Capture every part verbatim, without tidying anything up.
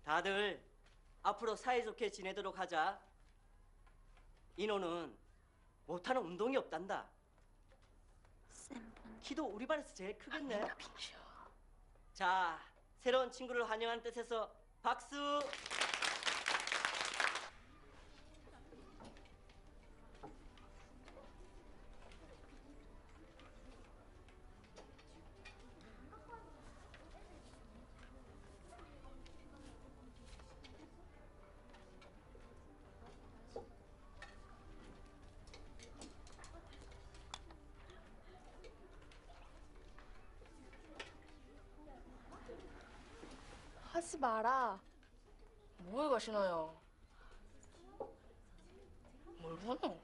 다들 앞으로 사이좋게 지내도록 하자. 인호는 못하는 운동이 없단다. 키도 우리 반에서 제일 크겠네. 아, 빈치야. 자, 새로운 친구를 환영하는 뜻에서 박수. 하지 마라. 뭐해 가시나요? 뭘 보노?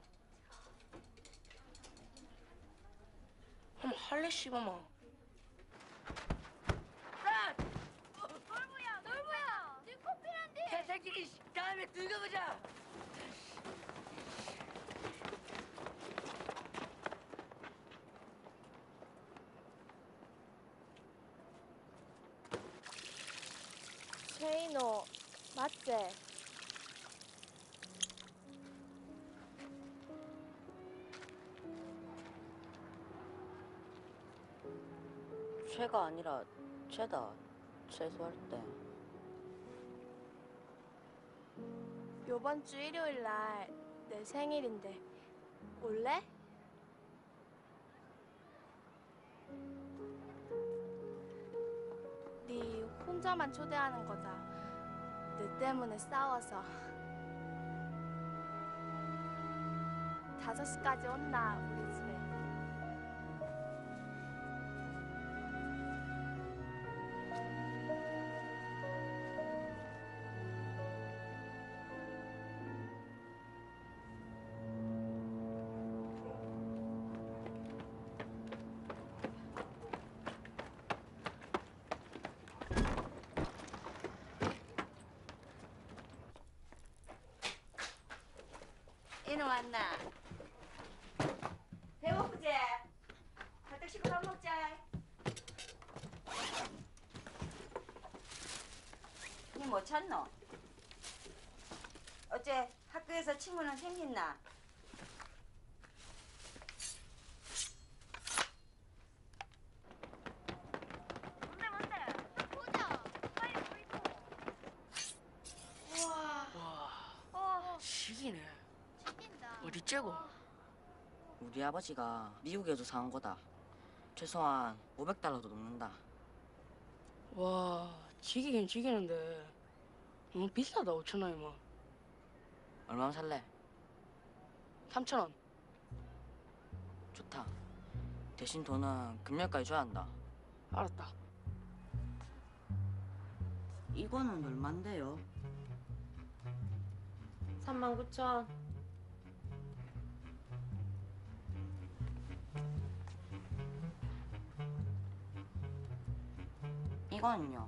한번 할래 씨발마. 아! 놀부야, 놀부야. 네 커피란데. 개새끼 다음에 두고 보자. 최인호, 맞지? 죄가 아니라 죄다. 재수할 때. 요번 주 일요일 날 내 생일인데 올래? 네 혼자만 초대하는 거다. 너 때문에 싸워서. 다섯 시까지 온나 우리 집에. 인호 왔나? 배고프지? 가뜩 씻고 밥 먹자. 니 뭐 찾노? 어째 학교에서 친구는 생겼나? 뭔데 뭔데? 좀 보자. 빨리 보이고. 우와. 와, 어. 시기네. 챙긴다. 어디 째고? 우리 아버지가 미국에서 사온 거다. 최소한 오백 달러도 넘는다. 와, 지기긴 지기는데 너무 비싸다. 오천 원이면. 얼마나 살래? 삼천 원. 좋다. 대신 돈은 금년까지 줘야 한다. 알았다. 이거는 얼만데요? 삼만 구천. 이거는요?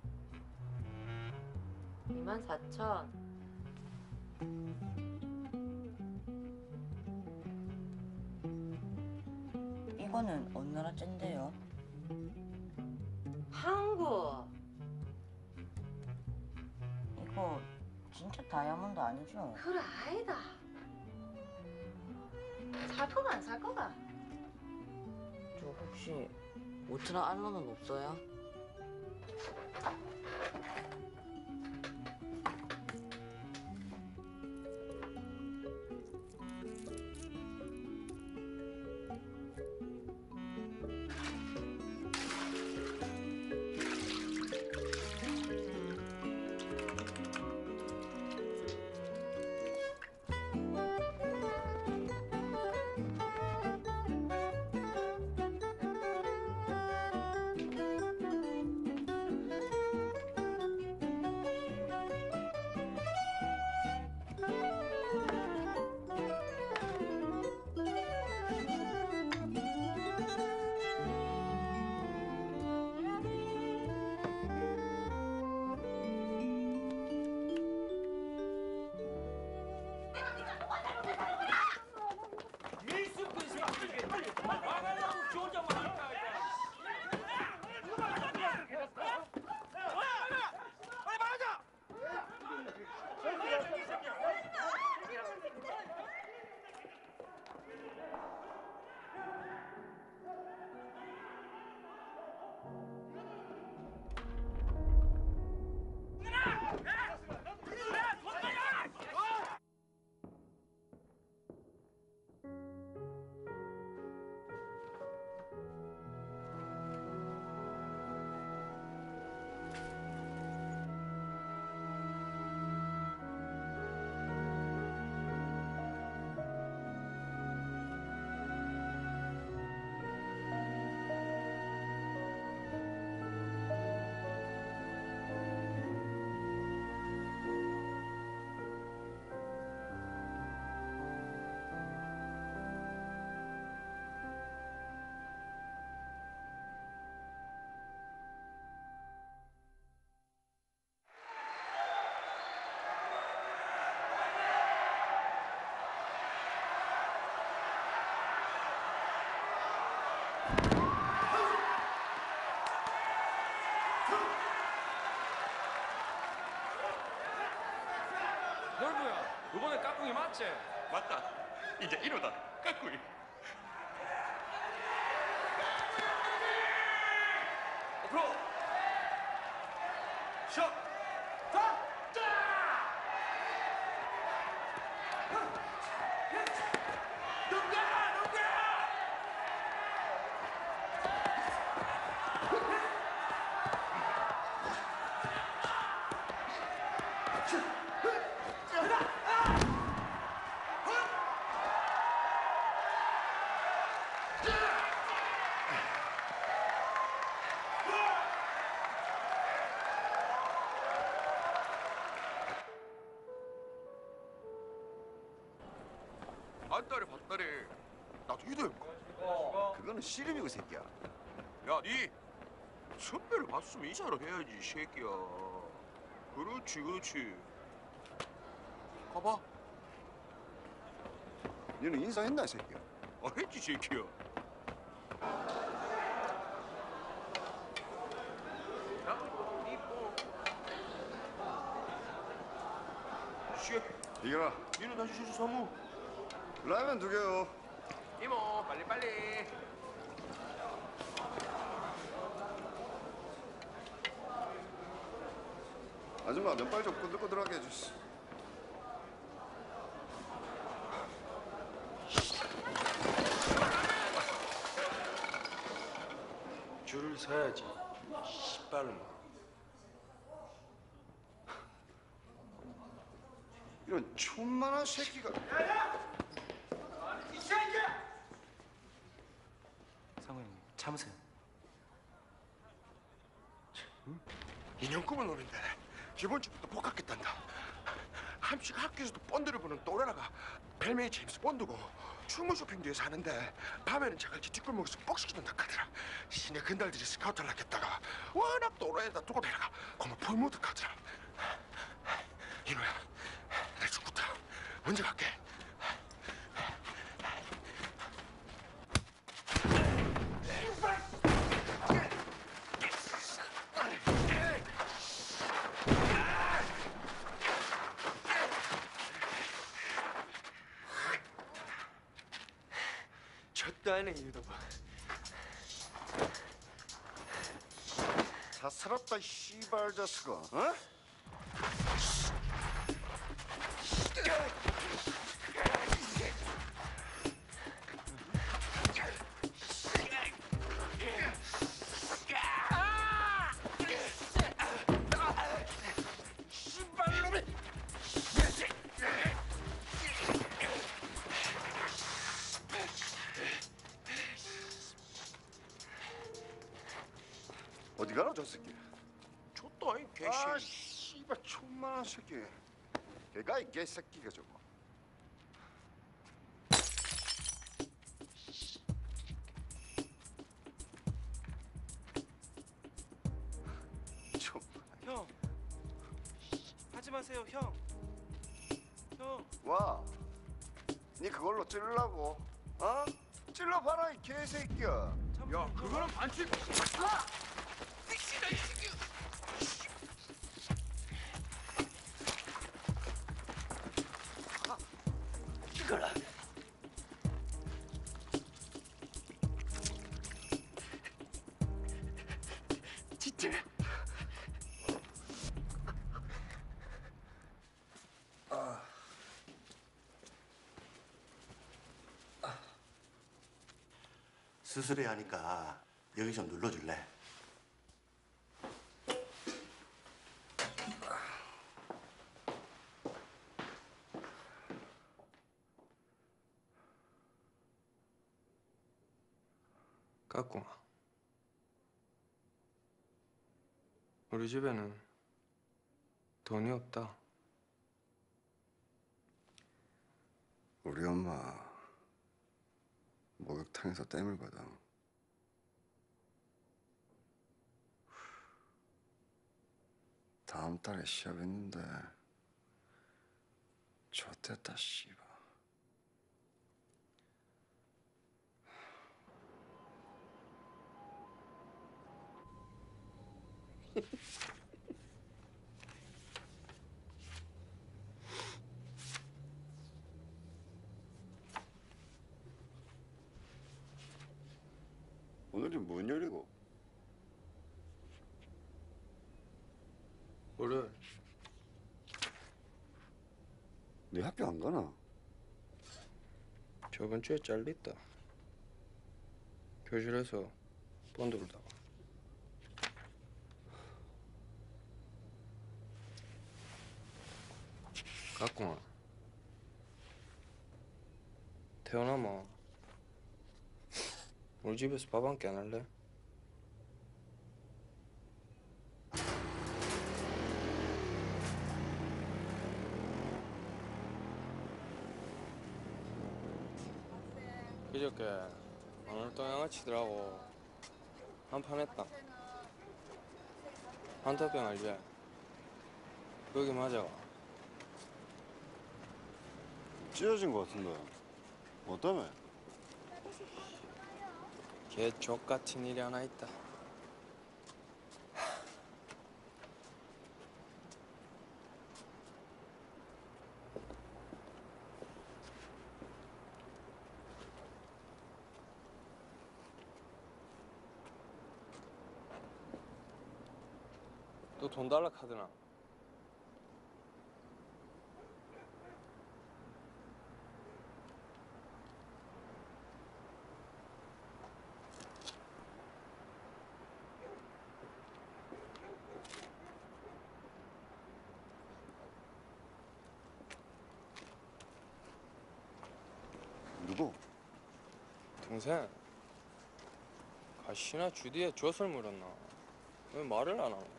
이만 사천. 이거는 어느 나라 짠데요? 한국. 이거 진짜 다이아몬드 아니죠? 그래 아니다. 살 거가 안 살 거가. 저 혹시 오천 원 알로는 없어요? 놀부야, 이번에 까꿍이 맞지? 맞다. 이제 이러다 까꾸이. 앞으로. 샷. 안따리 봤다리. 나도 이도야. 그거는 씨름이고 새끼야. 야, 니 선배를 봤으면 인사를 해야지, 이 새끼야. 그렇지, 그렇지. 가봐. 너는 인사했나 이 새끼야? 아, 했지, 새끼야. 야, 니 뭐. 씨, 이거라. 니는 다시 실수 사무. 라면 두 개요. 이모, 빨리 빨리. 아줌마 면발 좀 꼬들꼬들하게 해주시. 줄을 서야지. 씨발로. 이런 촌만한 새끼가. 상호 형님, 참으세요. 인형꿈을 노린데 기본적부터 복학했단다. 함식 학교에서도 본드를 보는 또래라가 별명이 제임스 본드고 충무 쇼핑도에 사는데 밤에는 자갈치 뒷골목에서 복시키는 닭하더라. 시내 근달들이 스카우트를 하겠다가 워낙 또래에다 두고 내려가 고모 폴모드 가더라. 이노야, 내 죽겠다. 먼저 갈게. 졌다네 이놈아. 사스럽다 씨발 자식아. 어? 어디 가노 저 새끼? 졌다 이 개씨. 아 씨발 촌만한 새끼. 걔가 이 개새끼가 저거. 좀. 형, 하지 마세요, 형. 형. 와. 니 그걸로 찔라고? 어? 찔러봐라 이 개새끼야. 야, 그거는 반칙. 진짜. 수술해야 하니까 여기 좀 눌러줄래? 까꿍아, 우리 집에는 돈이 없다. 우리 엄마 목욕탕에서 땜을거든. 다음 달에 시합 있는데 좋댔다 씨발. 오늘이 뭔 요리고? 월요일. 네 학교 안 가나? 저번 주에 잘렸다. 교실에서 본드 불다가. 까꿍아. 태어나면 우리 집에서 밥 한 끼 안 할래? 그저께 오늘 또 양아치들하고 한판 했다. 한타병 알지? 거기 맞아가. 찢어진 거 같은데. 뭐 때문에? 걔 족같은 일이 하나 있다. 또 돈 달라 카드나? 누구? 동생. 가시나 주디에 젖을 물었나? 왜 말을 안 하노?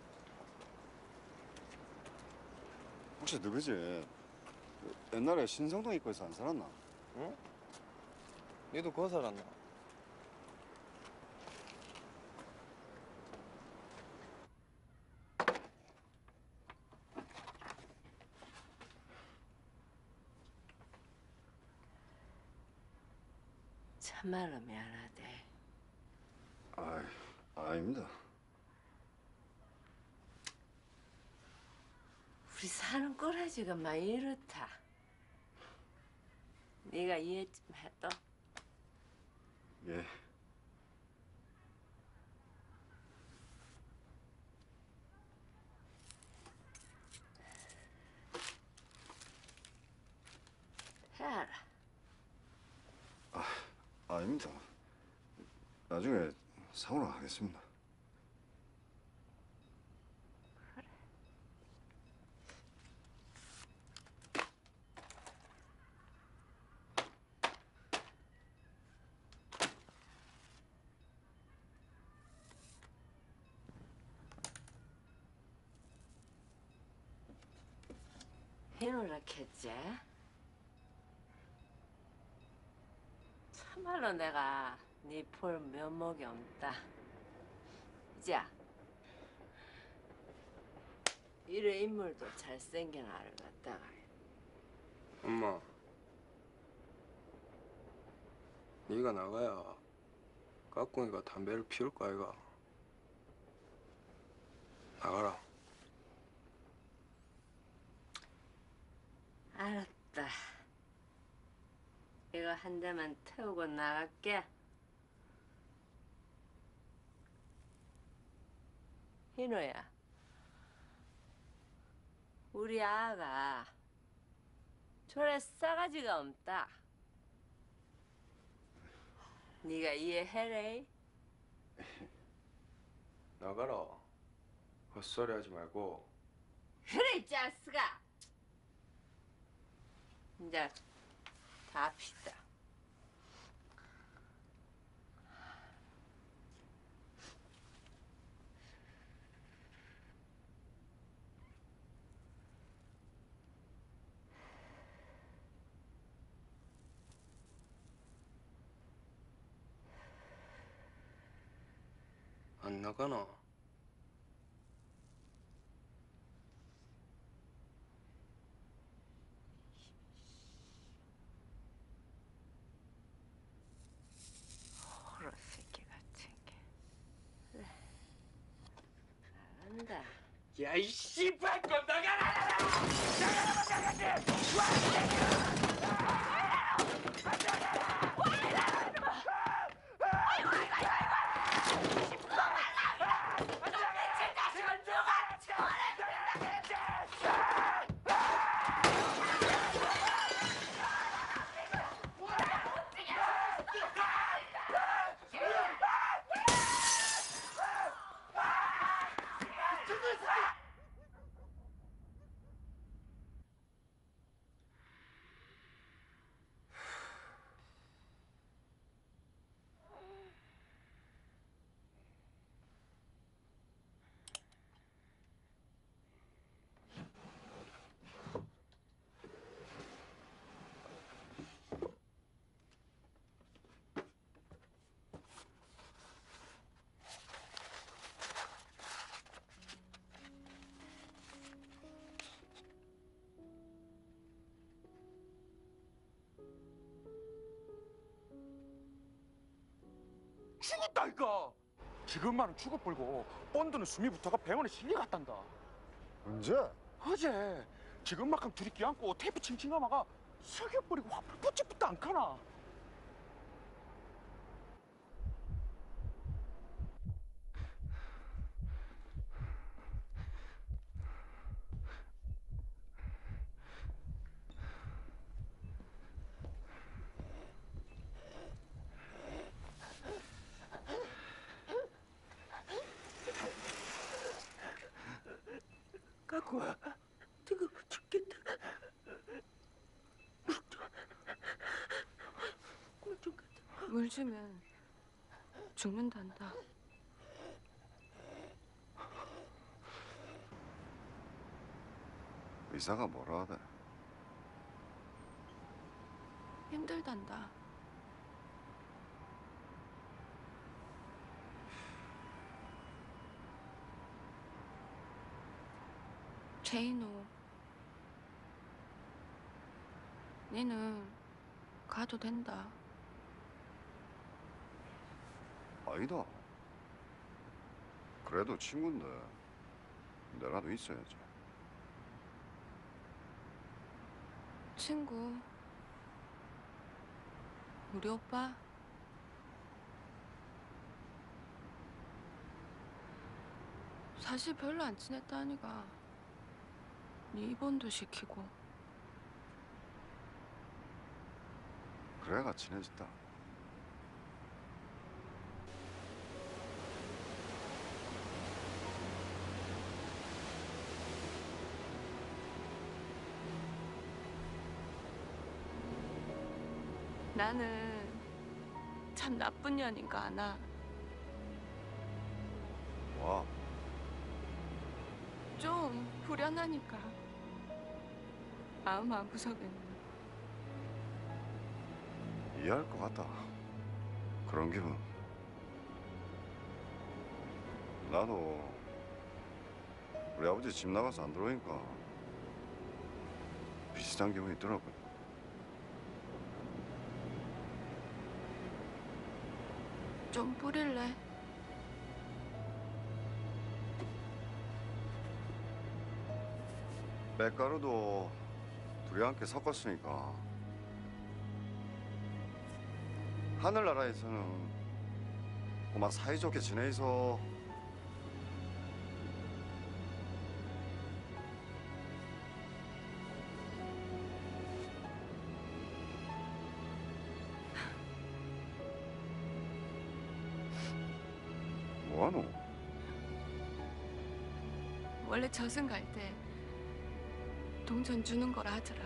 혹시 누구지? 그 옛날에 신성동 입구에서 안 살았나? 응? 니도 거 살았나? 참말로 미안하대. 아이, 아닙니다. 우리 사는 꼬라지가 많이 이렇다. 네가 이해 좀 해도. 예. 해라. 아닙니다. 나중에 사오러 가겠습니다. 해놓으라겠지? 참말로 내가 네 볼 면목이 없다. 이제야 이래 인물도 잘생긴 아를 갖다가 엄마. 네가 나가야 까꿍이가 담배를 피울 거 아이가. 나가라. 알았다. 이거 한 대만 태우고 나갈게. 희노야, 우리 아가 저래 싸가지가 없다. 네가 이해해래? 나가라. 헛소리 하지 말고. 그래, 이 자스가. 이제 다 피다. 안 나가나? 호러 새끼 같은 게. 그래. 잘한다. 야, 이 씨발 거 나가라! 나가라! 나가라! 와! 죽었다니까. 지금만은 죽어버리고 본드는 숨이 붙어가 병원에 실려갔단다. 언제? 어제 지금만큼 둘이 끼안고 테이프 칭칭하마가 석여버리고 화풀 붙지부터 않카나. 갖고 와. 뜨거워 죽겠다. 물좀 갖다. 물 주면 죽는단다. 의사가 뭐라 하대? 힘들단다. 제인호, 니는 가도 된다. 아니다. 그래도 친구인데 내라도 있어야지. 친구, 우리 오빠? 사실 별로 안 친했다니까. 네 입원도 시키고. 그래가 친해졌다. 나는 참 나쁜 년인가 아나. 와, 좀 불안하니까. 마음 아구석에는. 이해할 것 같다. 그런 기분. 나도 우리 아버지 집 나가서 안 들어오니까 비슷한 기분이 있더라고요. 좀 뿌릴래? 밀가루도 둘이 함께 섞었으니까 하늘나라에서는 고마 사이좋게 지내서 뭐하노? 원래 저승 갈 때 동전 주는 거라 하더라.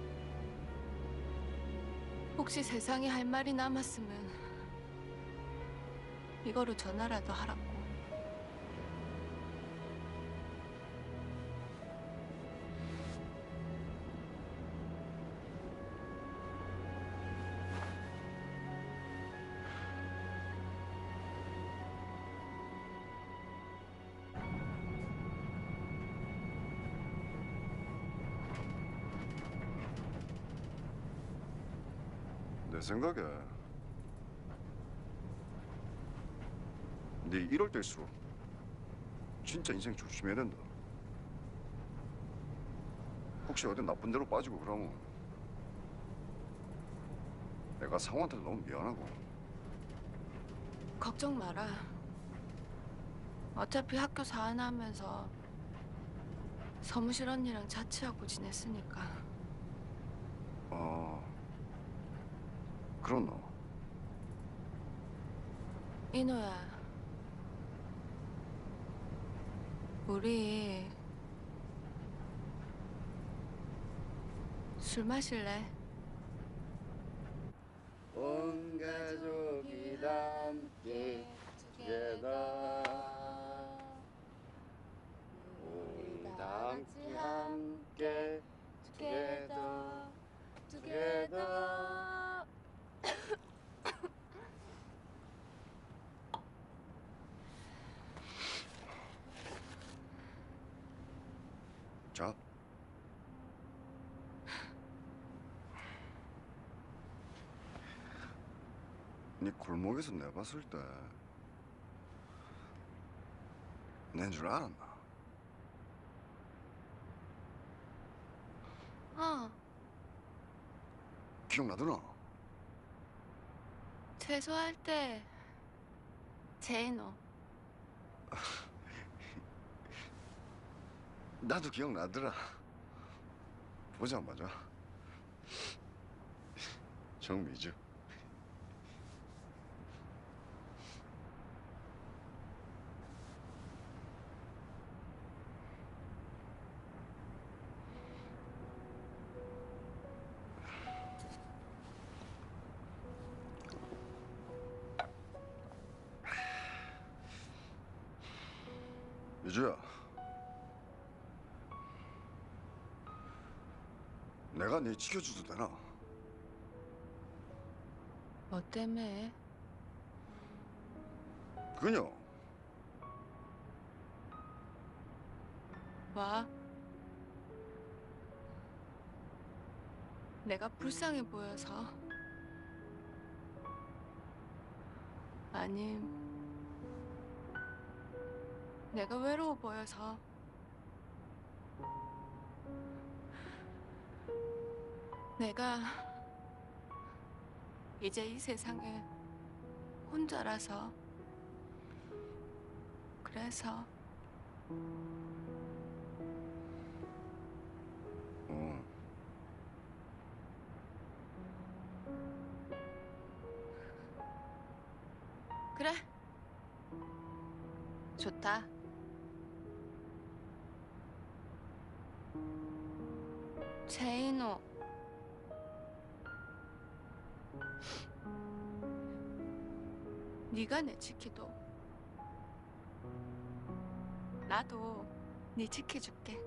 혹시 세상에 할 말이 남았으면 이거로 전화라도 하라고. 내 생각에 네 이럴 때일수록 진짜 인생 조심해야 된다. 혹시 어디 나쁜 데로 빠지고 그러면 내가 상우한테 너무 미안하고. 걱정 마라. 어차피 학교 사안하면서 서무실 언니랑 자취하고 지냈으니까. 아, 그렇나? 인호야, 우리 술 마실래? 온 가족이 다 함께 together. 우리 다 함께 함께 together together. 자, 네 골목에서 내봤을 때 낸 줄 알았나? 어, 기억나더나? 재수할 때 제인호. 나도 기억나더라. 보자마자 정미주. 미주야, 내가 네 지켜줘도 되나? 뭐 때문에? 그녀 와. 내가 불쌍해 보여서. 아님, 내가 외로워 보여서. 내가 이제 이 세상에 혼자라서. 그래서 어. 그래. 좋다. 제인호. 네가 내 지키도 나도 네 지켜줄게.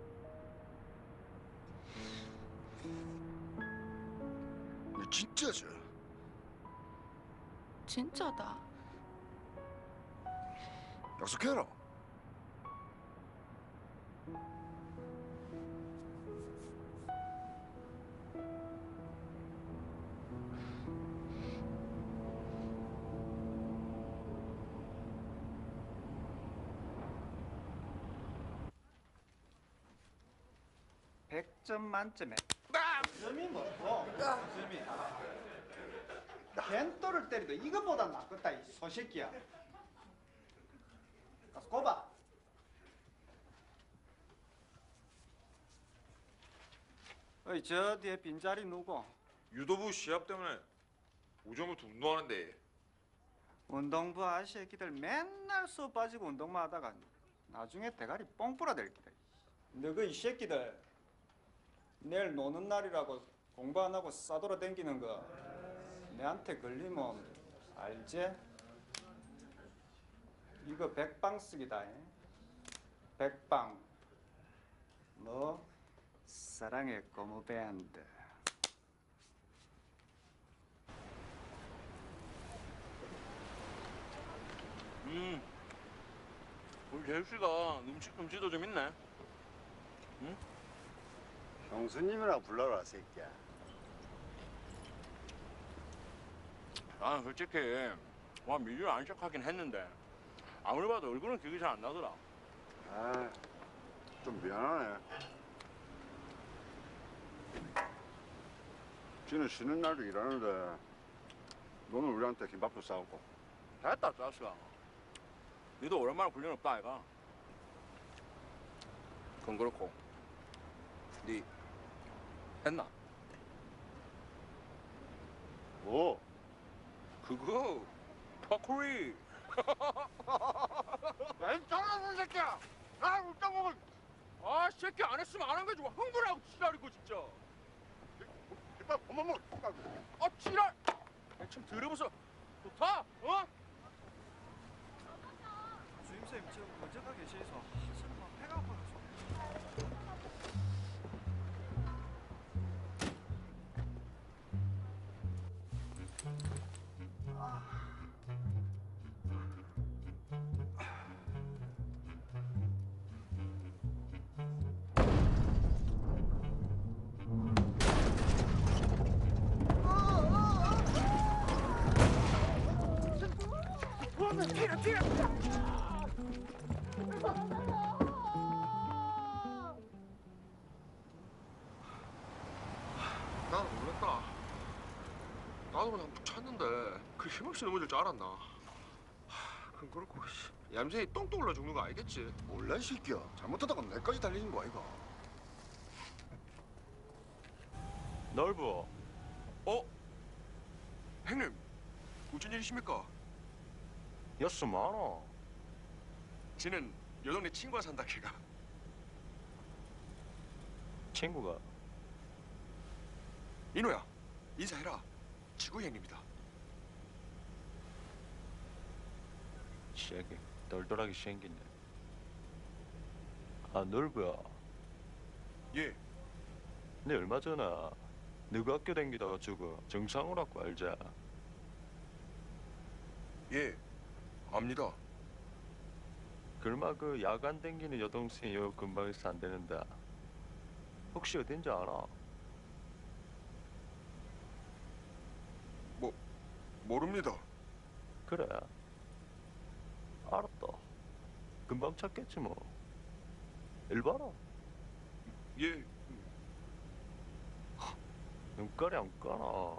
너 진짜지? 진짜다. 약속해라. 백 점 만점에 점이 뭐고? 점이 벤또를 때리도 이거보다 낫겠다 이 소새끼야. 가서 꼽아. 어이 저 뒤에 빈자리 누구? 유도부 시합 때문에 오전부터 운동하는데. 운동부 아새끼들 맨날 수업 빠지고 운동만 하다가 나중에 대가리 뻥 부러질 기다. 너그 이 새끼들 내일 노는 날이라고 공부 안 하고 싸돌아 댕기는 거 내한테 걸리면 알지? 이거 백방 쓰기다. 백방. 너 사랑의 고무배한데. 음, 우리 재수 씨가 음식 솜씨도 좀 있네. 응? 형수님이라 불러라 새끼야. 나는 솔직히 와 미주를 안 시작하긴 했는데 아무리 봐도 얼굴은 기억이 잘 안 나더라. 아, 좀 미안하네. 지는 쉬는 날도 일하는데 너는 우리한테 김밥도 싸우고. 됐다 짜스가. 니도 오랜만에 훈련 없다 아이가. 그건 그렇고 니 했나? 뭐? 그거 파쿠리. 웬 잘하는 새끼야. 아 웃다보고. 아 새끼 안 했으면 안 한 거지. 흥분하고 지랄이고 진짜. 김밥 어머머. 아 지랄. 참 들어보소. 좋다. 어? 주임쌤 지금 먼저 가 계셔서 하시는 거 배가 아파서. 뒤로 뒤로. 나도 놀랐다. 나도 그냥 쳤는데 그 힘없이 넘어질 줄 알았나. 하, 그럼 그렇고 얌전히 똥똥 흘러 죽는 거 알겠지? 몰라 이 새끼야. 잘못하다가 내까지 달리는 거 아이가. 넓어. 어? 형님, 무슨 일이십니까? 여수 많아. 지는 요 동네 친구가 산다 걔가. 친구가. 인호야, 인사해라. 지구 형님이다. 시애기 널널하게 생겼네. 아 넓어야. 예. 내 얼마 전에 너가 학교 다니다가 저거 정상호라고 알자. 예. 압니다. 글마 그 야간 댕기는 여동생이 요 근방에서 안 되는데 혹시 어딘지 알아? 뭐 모릅니다. 그래. 알았다. 금방 찾겠지 뭐. 일 봐라. 예. 눈깔이 안 까나.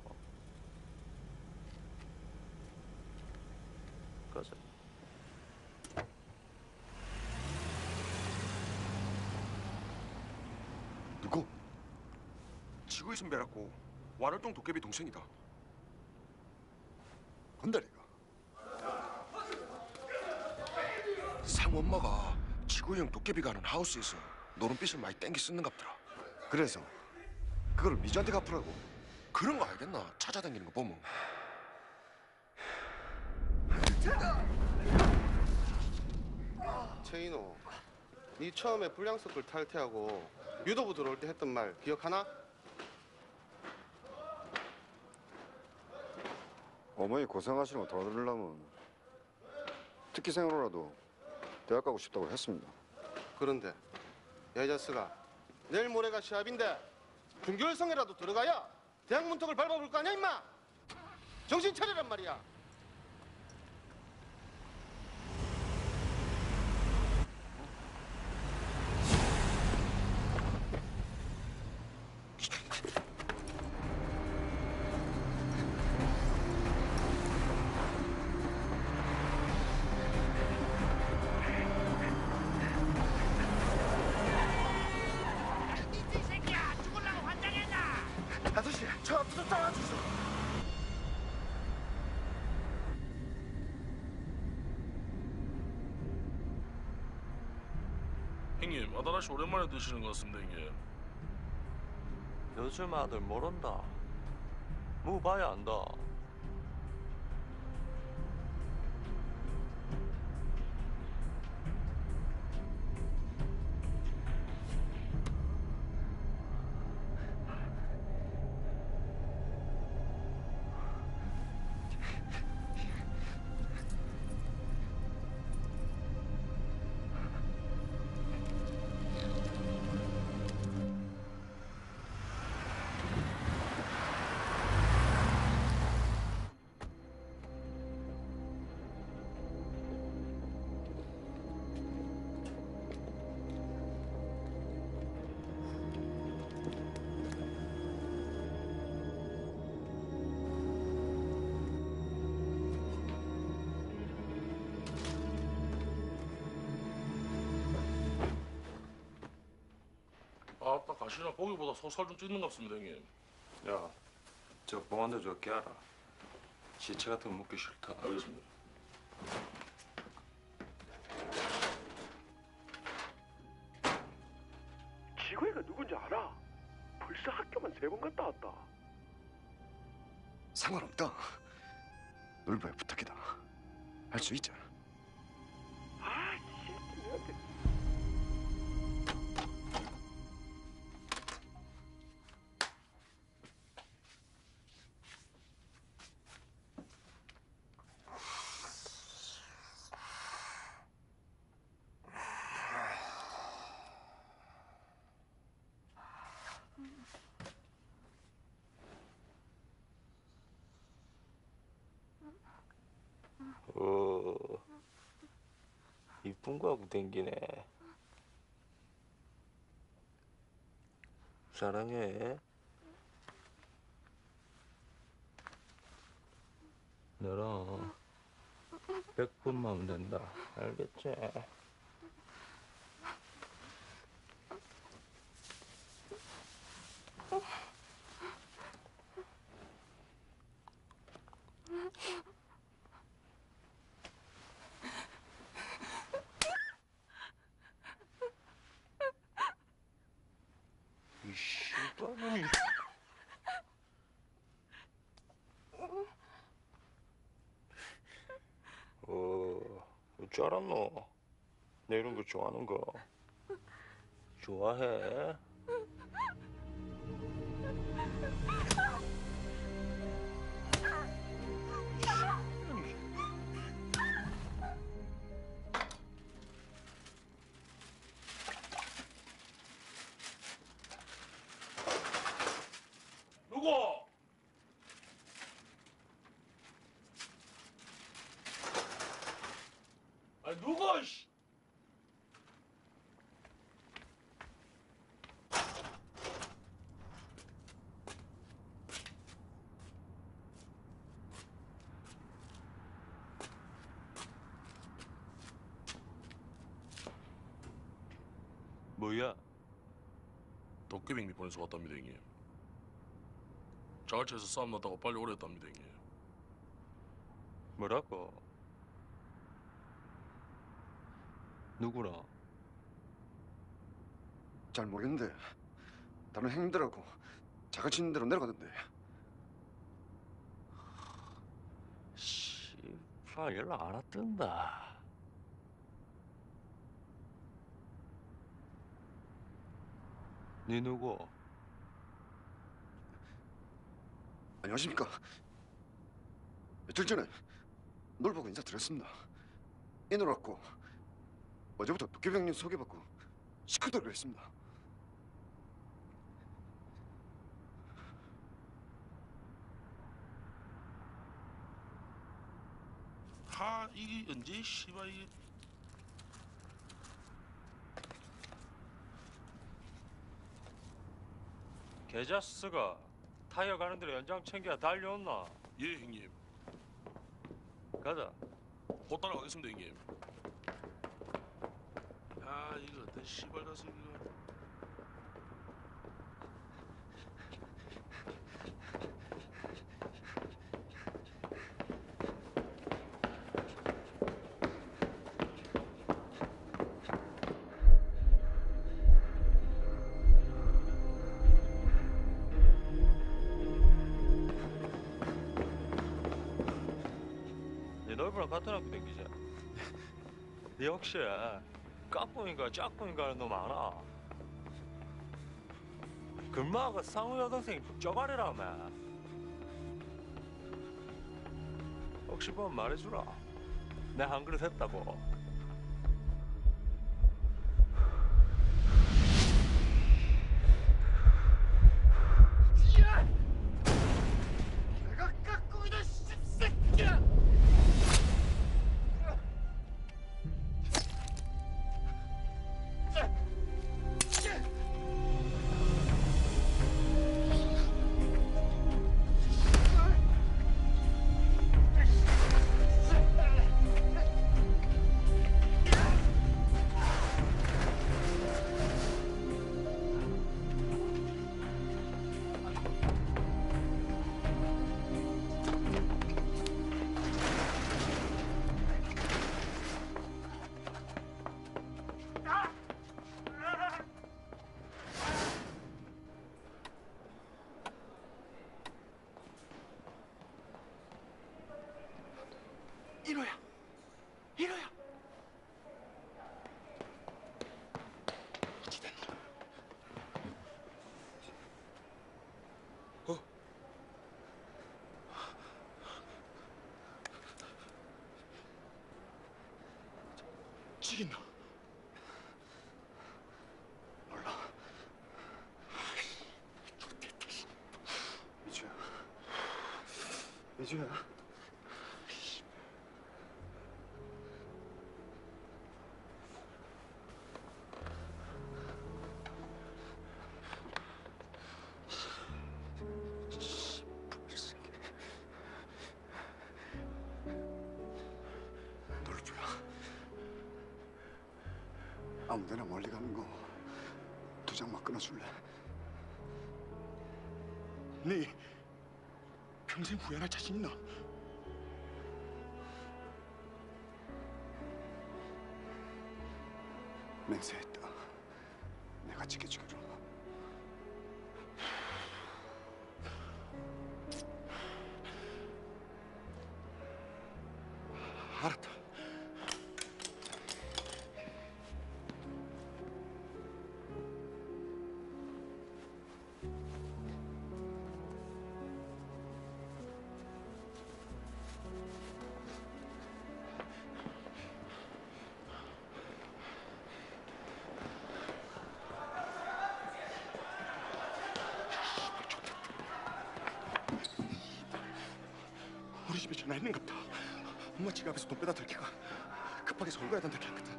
가자. 누구? 지구의 선배라고 완월동 도깨비 동생이다. 건달이가. 상우 엄마가 지구의 형 도깨비가 하는 하우스에서 노른빛을 많이 땡기 쓰는갑더라. 그래서 그걸 미주한테 갚으라고. 그런 거 알겠나? 찾아다니는 거 보면. 최인호, 네 처음에 불량서클 탈퇴하고 유도부 들어올 때 했던 말 기억하나? 어머니 고생하시는 거 도와드리려면 특기생으로라도 대학 가고 싶다고 했습니다. 그런데 야, 이 자식아, 내일 모레가 시합인데 준결성이라도 들어가야 대학 문턱을 밟아볼 거 아니야 임마. 정신 차리란 말이야. 아저씨, 저 앞에서 따라주세요. 형님, 아다라시 오랜만에 드시는 것 같습니다, 형님. 요즘 아들 모른다. 뭐 봐야 안다. 아따 가시나 고기보다 소살 좀 찢는 것 같습니다, 형님. 야, 저 봉안도 좀 깨알아. 시체 같은 거 먹기 싫다. 알겠습니다. 지구이가 누군지 알아? 벌써 학교만 세 번 갔다 왔다. 상관없다. 놀부의 부탁이다. 할 수 있잖아. 아, 씨, 내한테. 어, 이쁜 거 하고 댕기네. 사랑해. 너랑 백 분만 하면 된다. 알겠지? 이 씨발놈이. 어, 어쩔 알았노? 내 이런 거 좋아하는 거. 좋아해? 누구? 아니 누구? 씨. 뭐야? 도깨비 보내서 왔답니다, 형님. 자갈치에서 싸움 났다가 빨리 오랬답니다, 형님. 뭐라고? 누구랑? 잘 모르겠는데 다른 형님들하고 자갈치 있는 대로 내려가던데. 씨발 연락 안 왔던다. 니 누구? 안녕하십니까. 며칠 전에 널 보고 인사드렸습니다. 이노 왔고 어제부터 도깨비 형님 소개받고 시크더라고 했습니다. 하 이게 언제 씨발 이게. 계자스가 타이어 가는 대로 연장 챙겨 달려온나? 예, 형님. 가자. 곧 따라가겠습니다, 형님. 아 이거 어떤 씨발 가서 이거. 네 넓이랑 같은 학교 댕기지? 네 역시 깍꿍인가 짝꿍인가 하는 놈 많아. 금마가 상우 여동생이 북저가리라며. 혹시 보면 말해주라. 내 한 그릇 했다고. 내가 깍꿍이다 씹새끼야. 이노야, 이노야. 어찌 됐노? 어? 지긴나? 몰라. 좋겠다. 미주야, 미주야. 아무데나 멀리 가는 거 두 장만 끊어줄래? 네 평생 후회할 자신 있나? 맹세했다. 내가 지켜주기로. 알았다. 우리 집에 전화했는갑다. 엄마 지갑에서 돈 빼다 들키가 급하게 서울 가야 된다 했거든.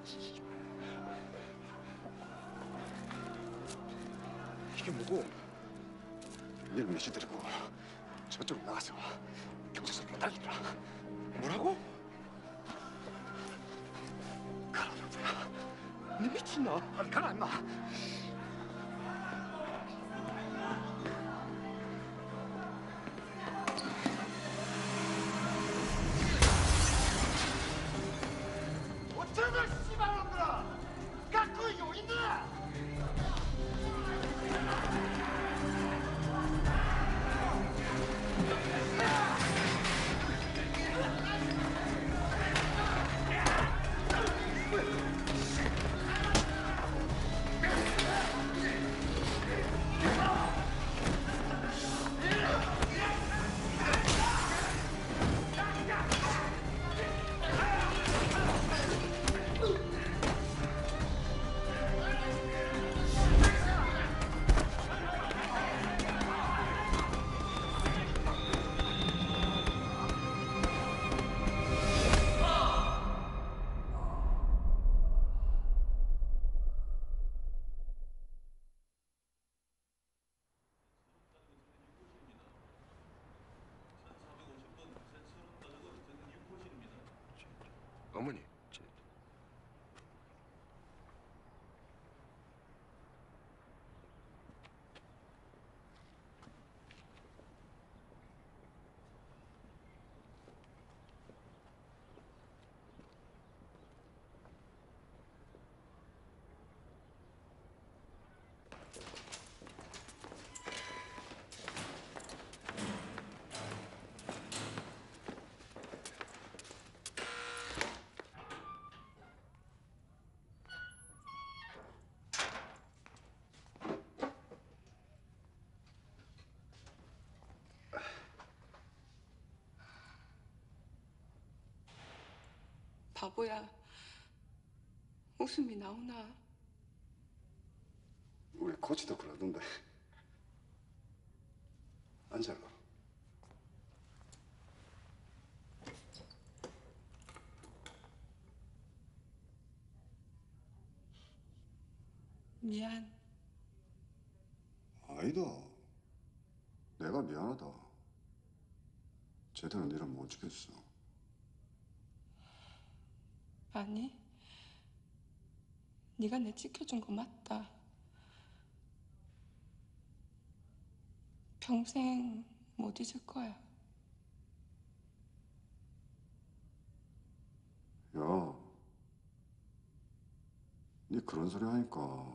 이게 뭐고? 얘를 몇시 데리고 저쪽으로 나가서 경찰서로 달리더라. 뭐라고? 가라 너야. 네 미친나? 아니 가라 임마. 어쩌다 씨발놈들아! 깎고 요인들아! 어머니, 저... 바보야. 웃음이 나오나? 우리 코치도 그러던데. 앉아라. 미안. 아니다. 내가 미안하다. 제대로 니를 못 지켰어. 아니, 네가 내 지켜준 거 맞다. 평생 못 잊을 거야. 야, 니 그런 소리 하니까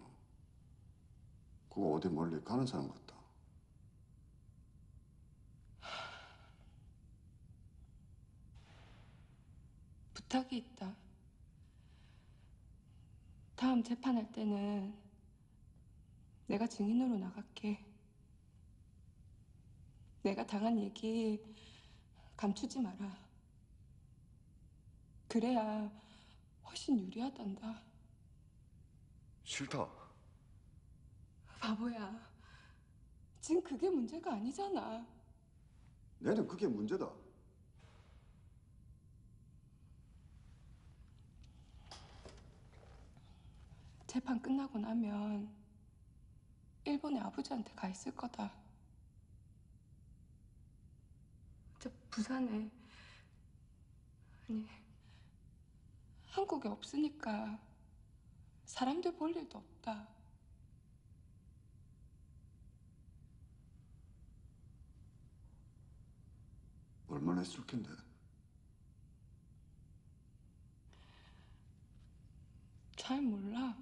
그거 어디 멀리 가는 사람 같다. 부탁이 있다. 다음 재판할 때는 내가 증인으로 나갈게. 내가 당한 얘기 감추지 마라. 그래야 훨씬 유리하단다. 싫다. 바보야. 지금 그게 문제가 아니잖아. 내는 그게 문제다. 재판 끝나고 나면 일본에 아버지한테 가 있을 거다. 저 부산에, 아니, 한국에 없으니까 사람들 볼 일도 없다. 얼마나 했을 텐데. 잘 몰라.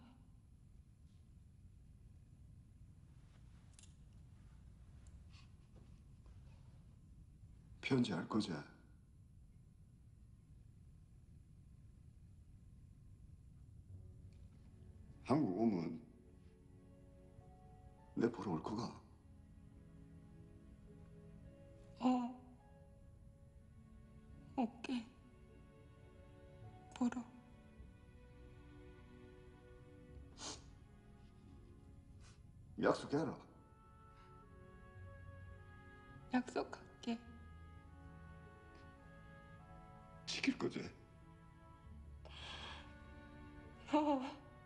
편지 할 거지? 한국 오면 내 보러 올 거가? 어. 올게. 보러. 약속해라. 약속할게. 지킬 거지? 어.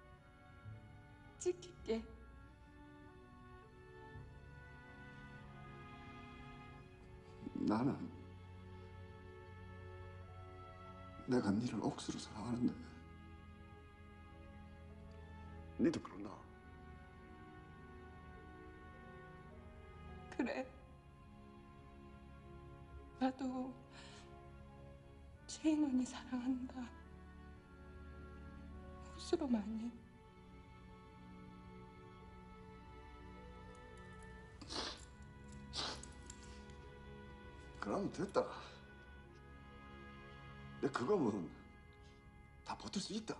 지킬게. 나는 내가 니를 억수로 사랑하는데 니도 그러나? 그래. 나도 제인 언니 사랑한다. 억수로 많이. 그러면 됐다. 내 그거면 다 버틸 수 있다.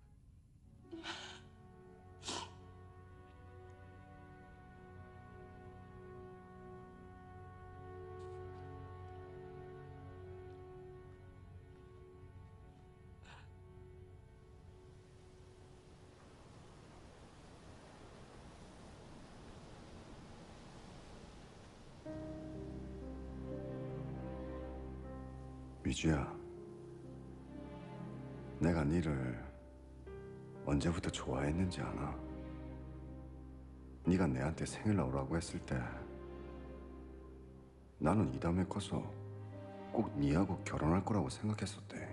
미주야, 내가 니를 언제부터 좋아했는지 아나? 네가 내한테 생일날 오라고 했을 때 나는 이 다음에 커서 꼭 니하고 결혼할 거라고 생각했었대.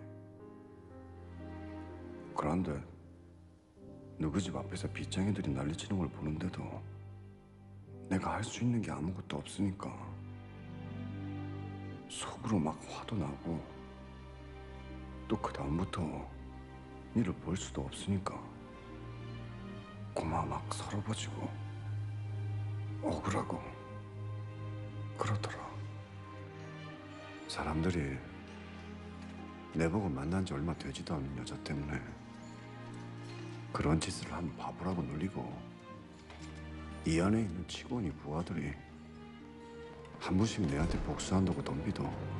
그런데 너희 집 앞에서 빚쟁이들이 난리치는 걸 보는데도 내가 할 수 있는 게 아무것도 없으니까 속으로 막 화도 나고 또 그 다음부터 니를 볼 수도 없으니까 고마 막 서러워지고 억울하고 그러더라. 사람들이 내보고 만난 지 얼마 되지도 않은 여자 때문에 그런 짓을 한 바보라고 놀리고 이 안에 있는 직원이 부하들이 한 번씩 내한테 복수한다고 덤비도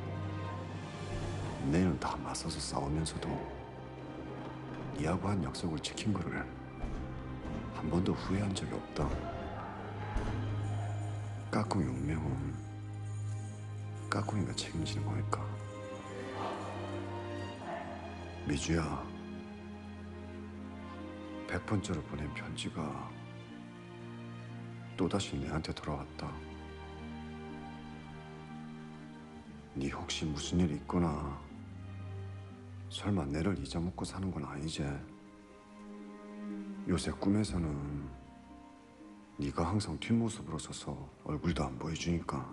내는 다 맞서서 싸우면서도 니하고 한 약속을 지킨 거를 한 번도 후회한 적이 없다. 까꿍이 운명은 까꿍이가 책임지는 거니까. 미주야, 백 번째로 보낸 편지가 또다시 내한테 돌아왔다. 네 혹시 무슨 일 있거나 설마 내를 잊어먹고 사는 건 아니지? 요새 꿈에서는 네가 항상 뒷모습으로 서서 얼굴도 안 보여주니까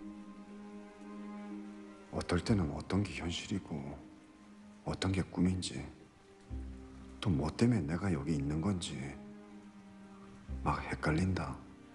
어떨 때는 어떤 게 현실이고 어떤 게 꿈인지 또 뭐 때문에 내가 여기 있는 건지 막 헷갈린다.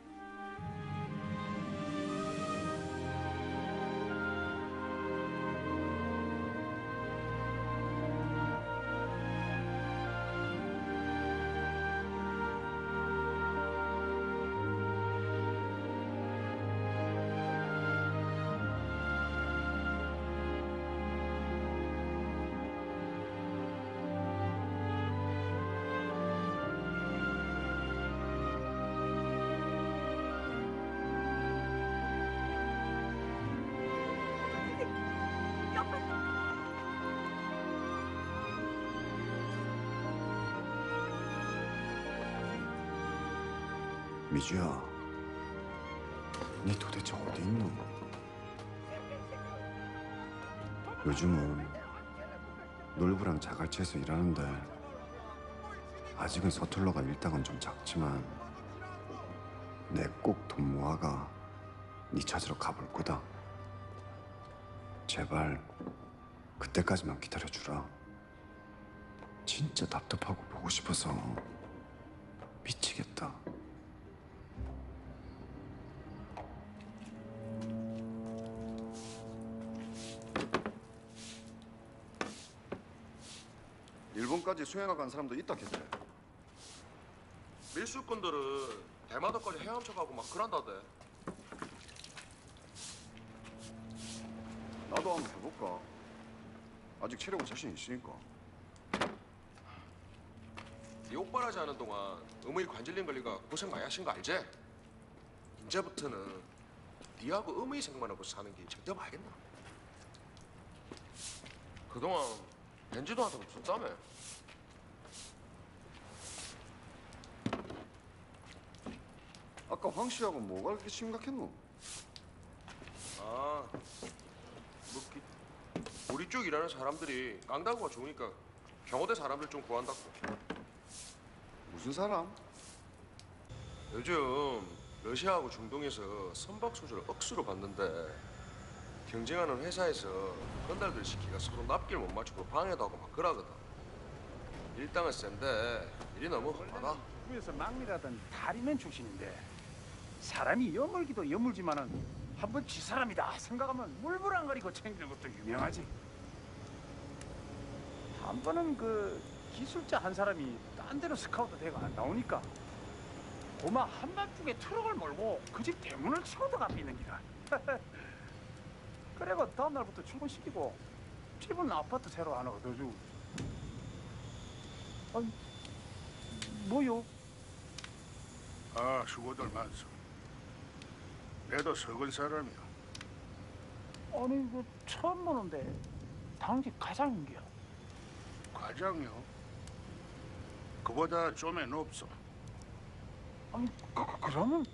미주야, 니 도대체 어디 있노? 요즘은 놀부랑 자갈치에서 일하는데 아직은 서툴러가 일당은 좀 작지만 내 꼭 돈 모아가 네 찾으러 가볼 거다. 제발 그때까지만 기다려주라. 진짜 답답하고 보고 싶어서 미치겠다. 일본까지 수행하 간 사람도 있다 했대. 밀수꾼들은 대마도까지 헤엄쳐가고 막 그런다대. 나도 한번 해볼까? 아직 체력은 자신 있으니까. 네 옥바라지 하는 동안 음의 관절림 걸리가 고생 많이 하신 거 알지? 이제부터는 네하고 음의 생만하고 사는 게 절대 말겠나? 그동안 렌즈도 한테 없었다며. 아까 황 씨하고 뭐가 그렇게 심각했노? 아, 뭐 기, 우리 쪽 일하는 사람들이 깡다구가 좋으니까 경호대 사람들 좀 구한다고. 무슨 사람? 요즘 러시아하고 중동에서 선박 수주를 억수로 받는데 경쟁하는 회사에서 건달들 시키가 서로 납기를 못 맞추고 방해도 하고 막 그러거든. 일당은 센데 일이 너무 험하다. 부에서 막내라던 다리맨 출신인데 사람이 여물기도 여물지만은 한번 지 사람이다 생각하면 물불안거리고 챙기는 것도 유명하지. 한 번은 그 기술자 한 사람이 딴 데로 스카우트 되고 안 나오니까 고마 한밤중에 트럭을 몰고 그 집 대문을 치고 들어가 삐는 기라. 그래가 다음 날부터 출근시키고 집은 아파트 새로 하나 얻어주고. 아니 뭐요? 아, 수고들 많소. 내도 서글 사람이야. 아니 그 처음 보는데 당직 과장인겨. 과장이요? 그보다 좀에 높소. 아니 그, 그러면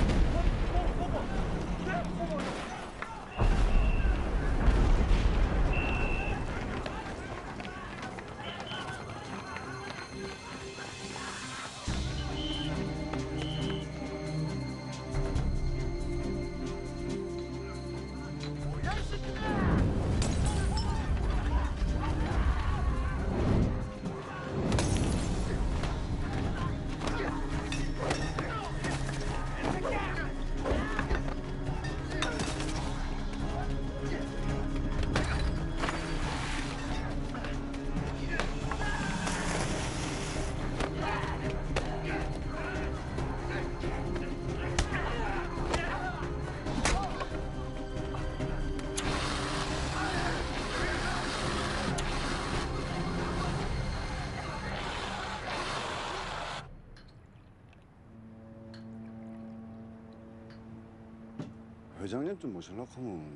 회장님 좀 모시려고 하면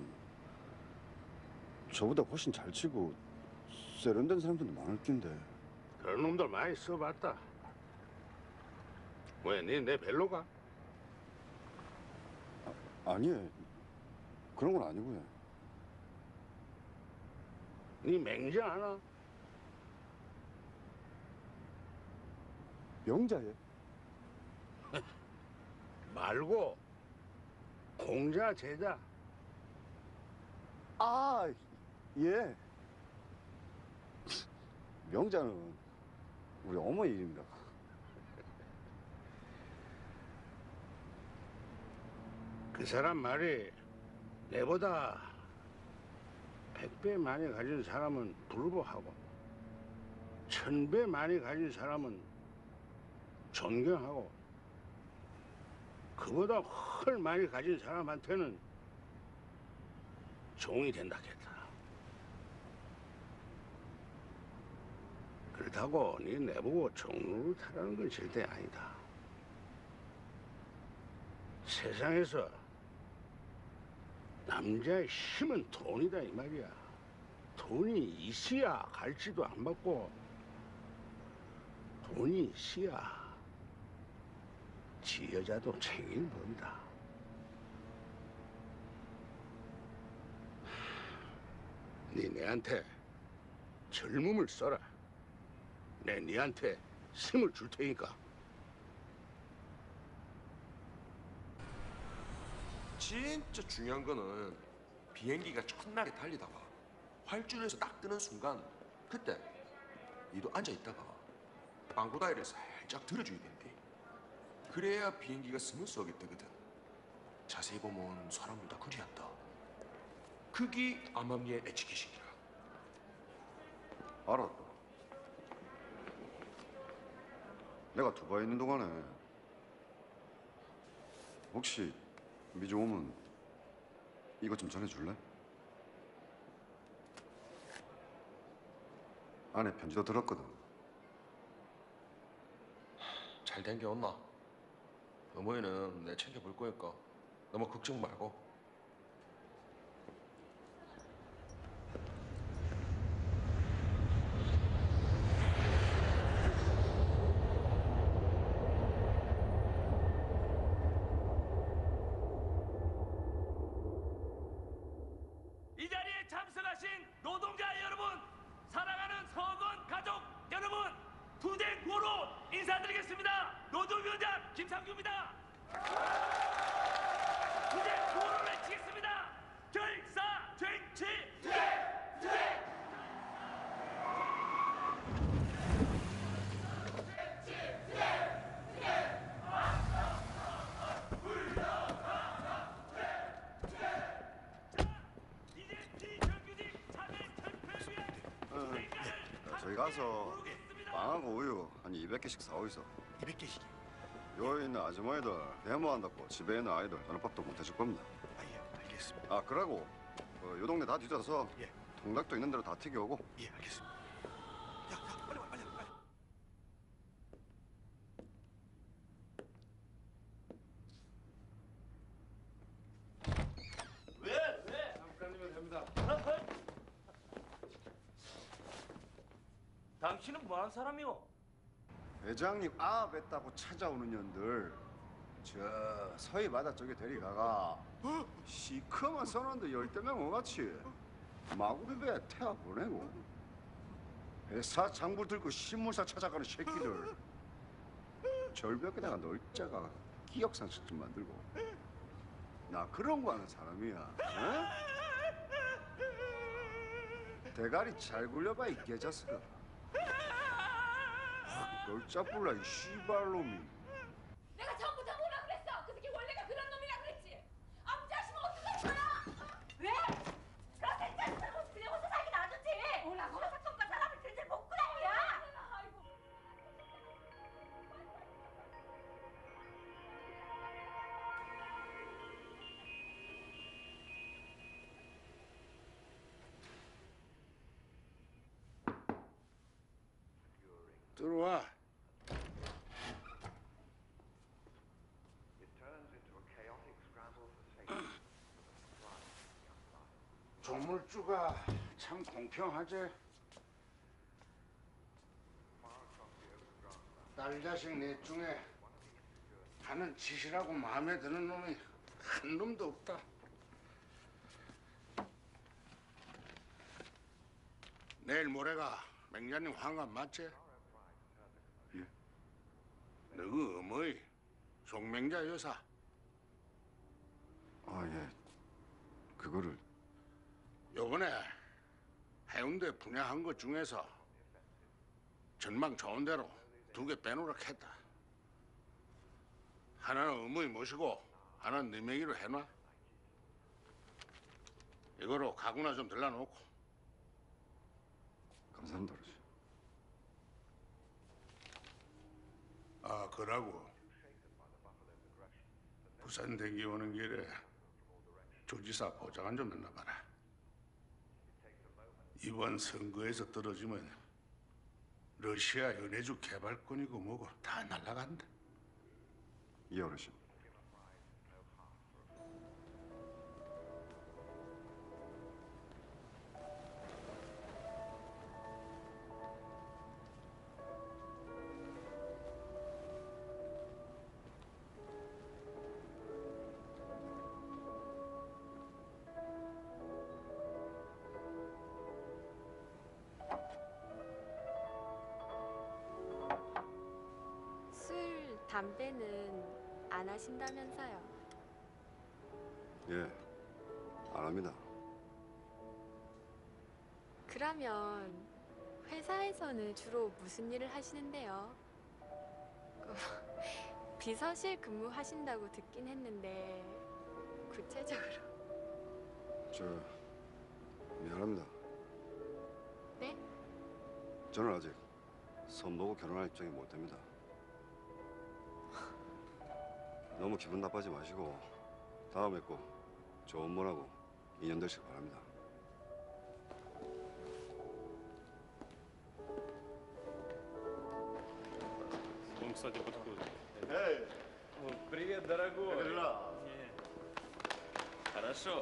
저보다 훨씬 잘 치고 세련된 사람들도 많을 낀데. 그런 놈들 많이 써봤다. 왜, 니 내 벨로가? 아, 아니에요. 그런 건 아니고요. 니 맹자 아나? 명자예? 말고 공자 제자. 아, 예. 명자는 우리 어머니 이름이라. 그 사람 말이 내보다 백 배 많이 가진 사람은 불보하고 천 배 많이 가진 사람은 존경하고 그보다 훨 많이 가진 사람한테는 종이 된다 했다. 그렇다고 네 내보고 종로를 타라는 건 절대 아니다. 세상에서 남자의 힘은 돈이다 이 말이야. 돈이 있어야 갈지도 안 받고 돈이 있어야 지 여자도 챙기는 법이다. 네 내한테 젊음을 써라. 내 네한테 힘을 줄 테니까. 진짜 중요한 거는 비행기가 첫날에 달리다가 활주로에서 딱 뜨는 순간 그때 니도 앉아 있다가 방구 다이를 살짝 들어줘야 된대. 그래야 비행기가 스무스하게 뜨거든. 자세히 보면 사람들 다 그리한다. 그게 암암리의 에치기식이라. 알았다. 내가 두바이에 있는 동안에 혹시 미주 오면 이것 좀 전해줄래? 안에 편지도 들었거든. 잘 된 게 없나? 어머니는 내 챙겨볼 거니까 너무 걱정 말고. 이 자리에 참석하신 노동자 여러분, 사랑하는 서건 가족 여러분, 투쟁고로 인사드리겠습니다. 노조위원장 김상규입니다. 투쟁고를 외치겠습니다. 결사쟁취 투쟁! 투쟁! 어, 저희 가서 빵하고 우유 한 이백 개씩 사오이소. 이백 개씩? 여기 있는 아주머니들 데모한다고 집에 있는 아이들 저녁밥도 못 해줄 겁니다. 아, 예, 알겠습니다. 아, 그러고 어, 요 동네 다 뒤져서 예. 통닭도 있는 대로 다 튀겨오고. 예, 알겠습니다. 야, 야, 빨리 와, 빨리 와, 빨리. 왜? 왜? 잠깐이면 됩니다. 당신은 뭐하는 사람이오? 회장님 아 뵀다고 찾아오는 년들 저 서해 바다 쪽에 데리가가 시커먼 선원들 열대 명 오같이 마구비배 태워 보내고 회사 장부 들고 신문사 찾아가는 새끼들 절벽에다가 널자가 기억상실증 만들고 나 그런 거 하는 사람이야. 어? 대가리 잘 굴려봐 이 개자식아. 널짜 불라 이 씨발놈이. 내가 처음부터 뭐라 그랬어? 그 새끼 원래가 그런 놈이라 그랬지. 아무 자식은 어떡할 거야? 왜? 그런 생자식 살고 그냥 혼자 살기 놔두지. 뭐라고? 사촌과 사람을 들들 못 구다니야. 아이고. 들어와. 조물주가 참 공평하지. 딸 자식 넷 중에 하는 짓이라고 마음에 드는 놈이 한 놈도 없다. 내일 모레가 맹자님 환갑 맞지? 예. 너그 어머니 송맹자 여사. 아, 예. 그거를 요번에 해운대 분양한 것 중에서 전망 좋은 대로 두 개 빼놓으라 했다. 하나는 어머니 모시고 하나는 네 명의로 해놔. 이거로 가구나 좀 들러놓고. 감사합니다, 어르신. 아, 그러고 부산 댕기 오는 길에 조지사 보좌관 좀 만나봐라. 이번 선거에서 떨어지면 러시아 연해주 개발권이고 뭐고 다 날라간다. 예, 어르신. 담배는 안 하신다면서요? 예, 안 합니다. 그러면 회사에서는 주로 무슨 일을 하시는데요? 그, 비서실 근무하신다고 듣긴 했는데 구체적으로. 저 미안합니다. 네? 저는 아직 선보고 결혼할 입장이 못 됩니다. 너무 기분 나빠지 마시고 다음에 꼭 좋은 분하고 인연 되시길 바랍니다. Он, кстати, подходит. Эй! О, привет, дорогой. Как дела? Не. Хорошо.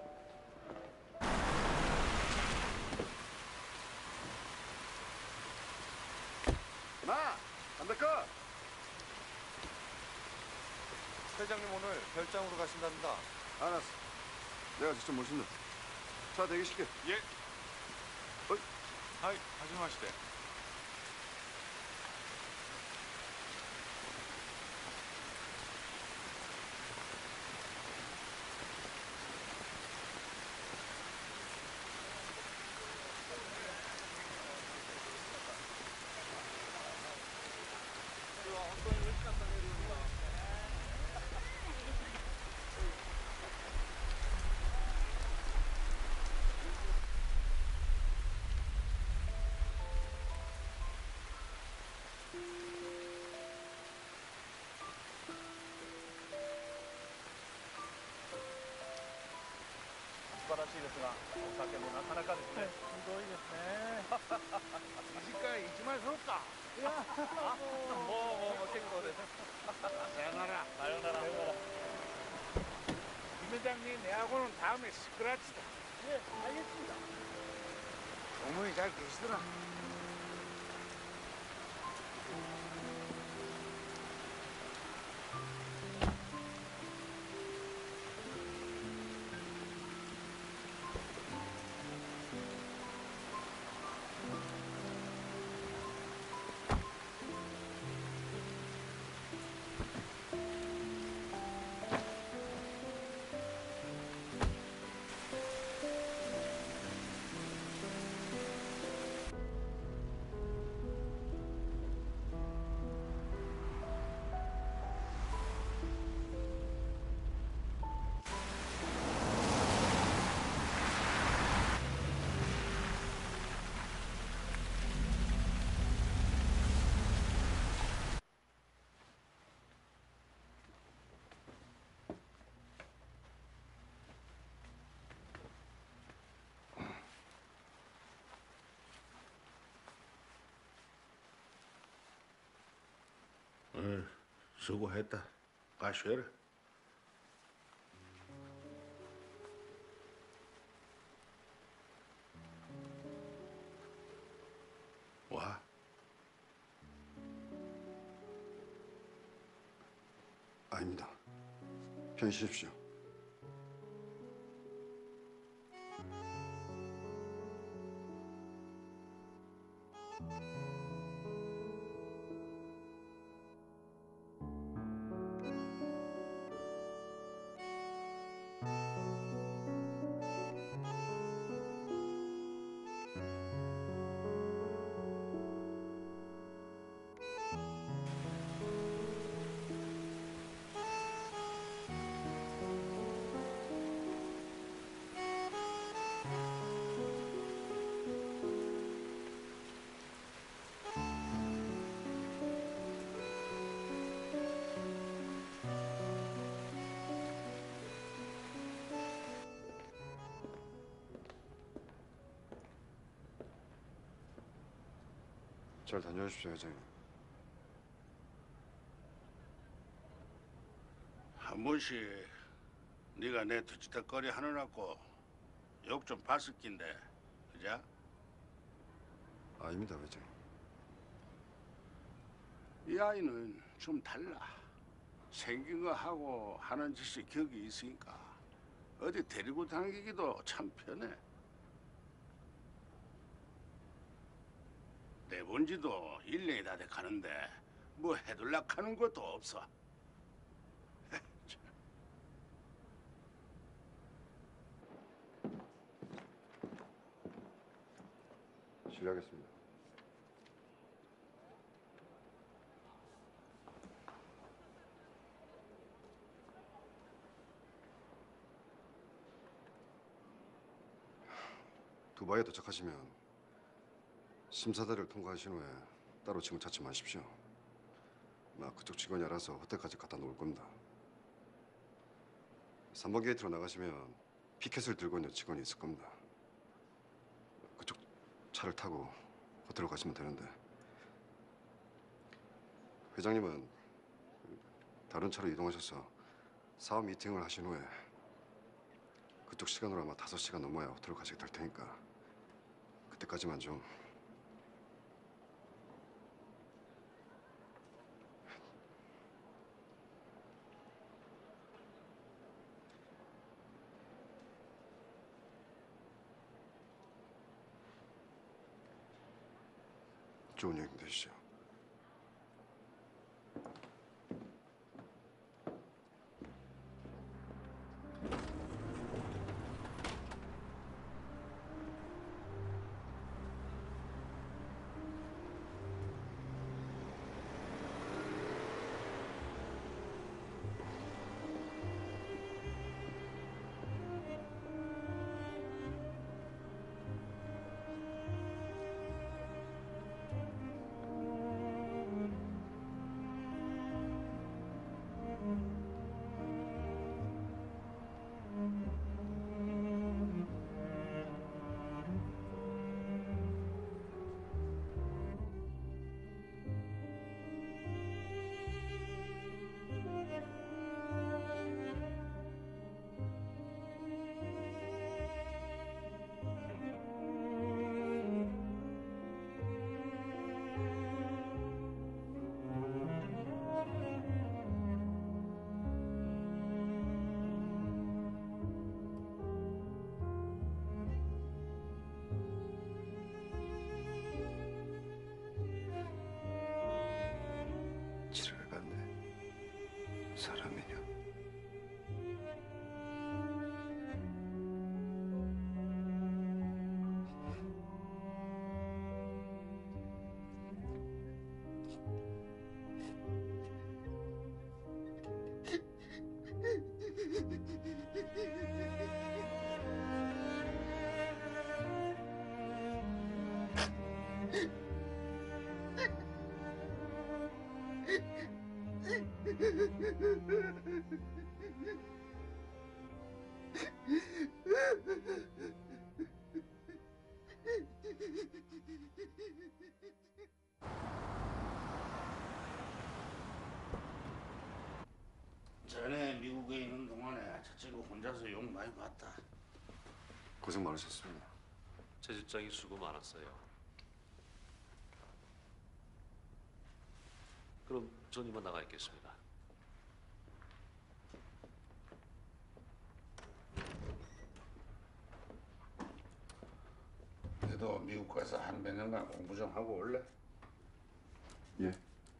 마! 담배 꺼! 회장님 오늘 별장으로 가신답니다. 알았어. 내가 직접 모신다. 차 대기시켜. 예. 어이. 하이, 하지마시대. 김 회장님, 내하고는 다음에 스크라치다. 예, 알겠습니다. 어머니 잘 계시더라. 응, 수고했다. 가 쉬어라. 와. 아닙니다. 편히 쉬십시오. 잘 다녀오십시오, 회장님. 한 번씩 네가 내 뒤치다거리 하느라고 욕 좀 봤을 낀데, 그자? 아닙니다, 회장님. 이 아이는 좀 달라. 생긴 거 하고 하는 짓이 격이 있으니까 어디 데리고 다니기도 참 편해. 내본 지도 일 년이 다 돼 가는데 뭐 해둘락 하는 것도 없어. 실례하겠습니다. 두바이에 도착하시면 심사대를 통과하신 후에 따로 직원 찾지 마십시오. 막 그쪽 직원이 알아서 호텔까지 갖다 놓을 겁니다. 삼 번 게이트로 나가시면 피켓을 들고 있는 직원이 있을 겁니다. 그쪽 차를 타고 호텔로 가시면 되는데 회장님은 다른 차로 이동하셔서 사업 미팅을 하신 후에 그쪽 시간으로 아마 다섯 시간 넘어야 호텔로 가시게 될 테니까 그때까지만 좀 좋은 여행 되시죠. 사람이냐? 전에 미국에 있는 동안에 첫째가 혼자서 욕 많이 봤다. 고생 많으셨습니다. 제 집장이 수고 많았어요. 그럼 전 이만 나가 있겠습니다. 너도 미국 가서 한 몇 년간 공부 좀 하고 올래? 예.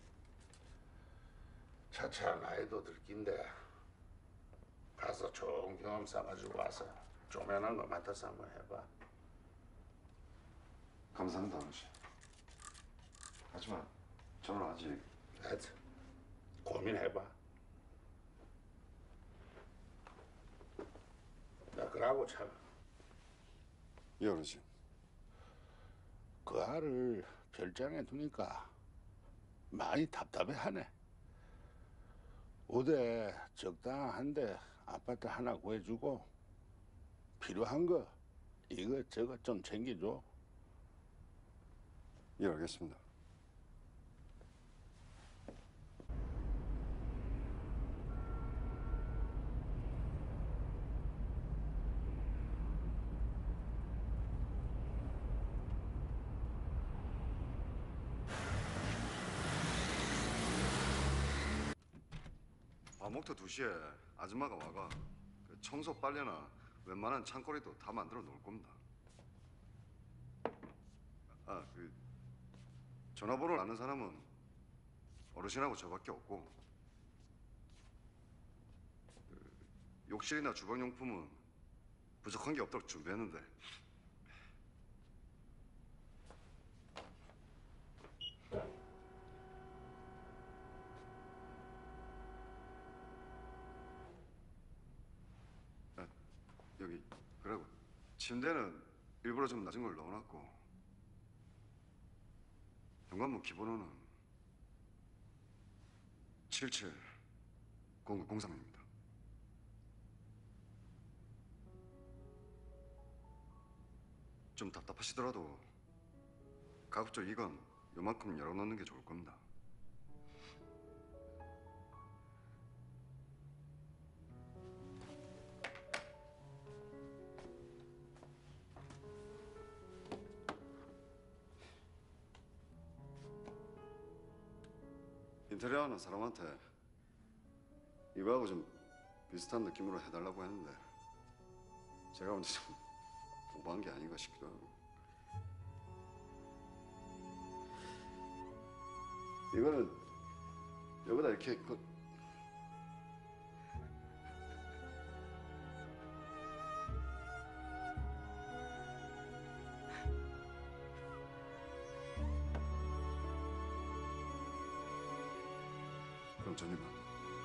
차차 나이도 들긴데 가서 좋은 경험 쌓아가지고 와서 조만한 거 맡아서 한번 해봐. 감사합니다, 아버지. 하지만 저는 아직 하여튼 고민해봐. 나 그러고 참 예, 어르신. 그 알을 별장에 두니까 많이 답답해하네. 오대 적당한데 아파트 하나 구해주고 필요한 거 이것저것 좀 챙겨줘. 예, 알겠습니다. 밤목터 두 시에 아줌마가 와가 그 청소 빨래나 웬만한 창거리도 다 만들어 놓을 겁니다. 아, 그 전화번호를 아는 사람은 어르신하고 저밖에 없고 그 욕실이나 주방용품은 부족한 게 없도록 준비했는데 아, 여기 그리고 침대는 일부러 좀 낮은 걸 넣어놨고 현관문 기본호는 칠칠 공구공삼입니다. 좀 답답하시더라도 가급적 이건 요만큼 열어놓는 게 좋을 겁니다. 인테리어 하는 사람한테 이거하고 좀 비슷한 느낌으로 해달라고 했는데 제가 먼저 좀 오버한 게 아닌가 싶기도 하고 이거는 여기다 이렇게 그 그럼 전 이만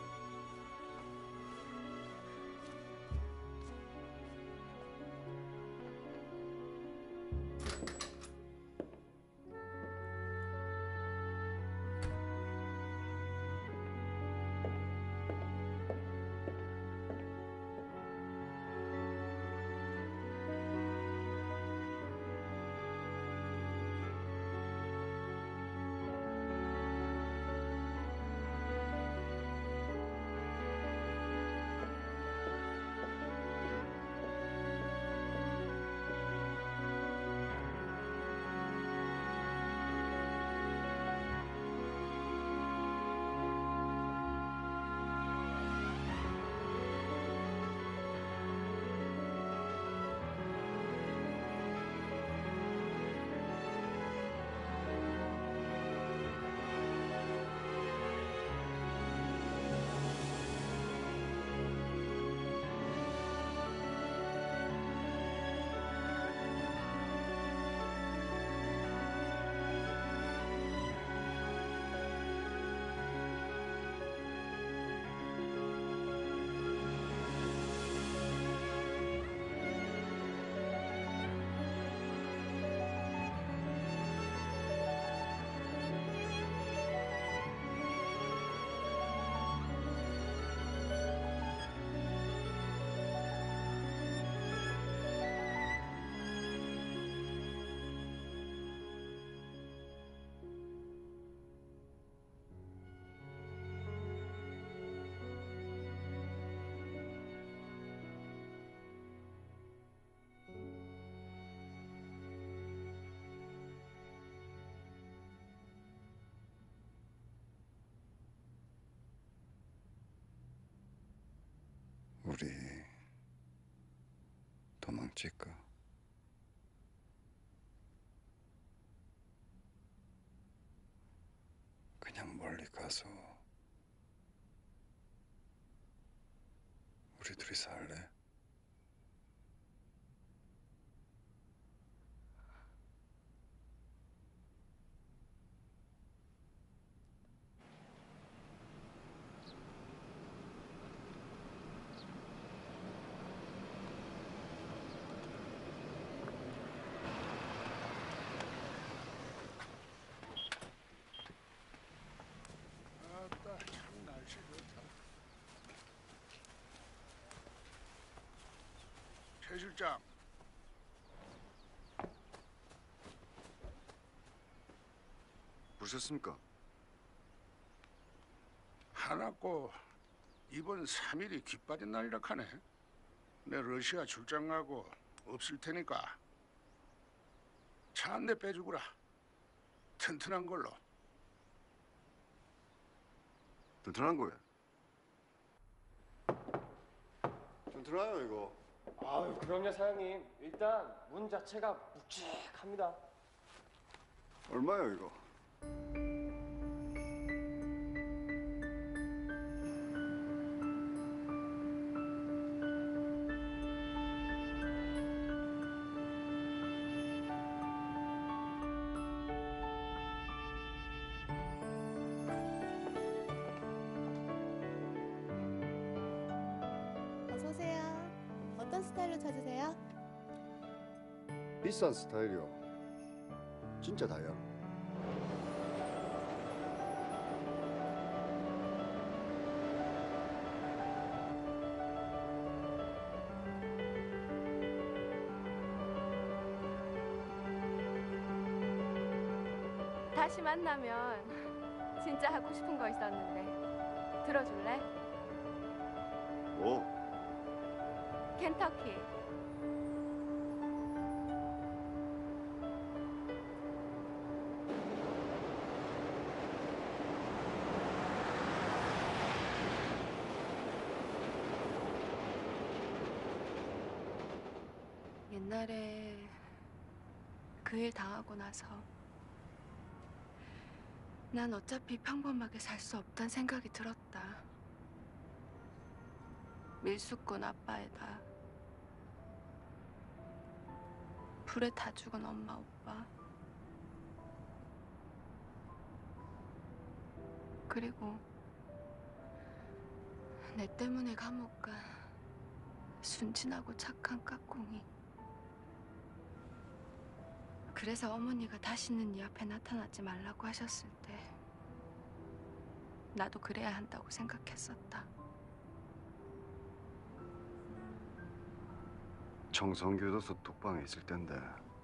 우리 도망칠까? 그냥 멀리 가서 우리 둘이 살래? 아따 참 날씨 좋다. 최 실장. 부르셨습니까? 하나고 이번 삼 일이 기빠진 날이라 하네. 내 러시아 출장 가고 없을 테니까 차 한 대 빼주구라. 튼튼한 걸로. 튼튼한 거야. 튼튼해요 이거. 아유 그럼요 사장님. 일단 문 자체가 묵직합니다. 얼마요 이거? 찾으세요? 비싼 스타일이요. 진짜 다야. 다시 만나면 진짜 하고 싶은 거 있었는데 들어줄래? 뭐? 켄터키. 옛날에 그 일 당하고 나서 난 어차피 평범하게 살 수 없단 생각이 들었다. 밀수꾼 아빠에다 불에 다 죽은 엄마 오빠 그리고 내 때문에 감옥 간 순진하고 착한 까꿍이. 그래서 어머니가 다시는 네 앞에 나타나지 말라고 하셨을 때 나도 그래야 한다고 생각했었다. 청성교도소 독방에 있을 텐데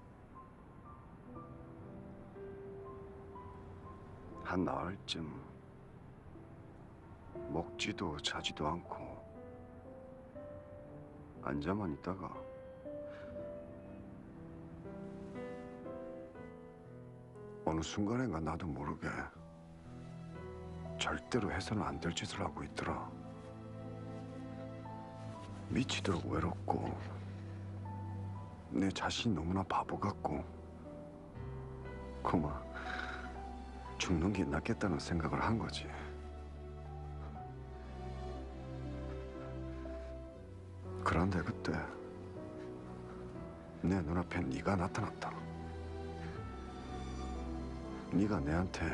한 나흘쯤 먹지도 자지도 않고 앉아만 있다가 어느 순간인가 나도 모르게 절대로 해서는 안 될 짓을 하고 있더라. 미치도록 외롭고 내 자신이 너무나 바보 같고 그만 죽는 게 낫겠다는 생각을 한 거지. 그런데 그때 내 눈앞에 네가 나타났다. 네가 내한테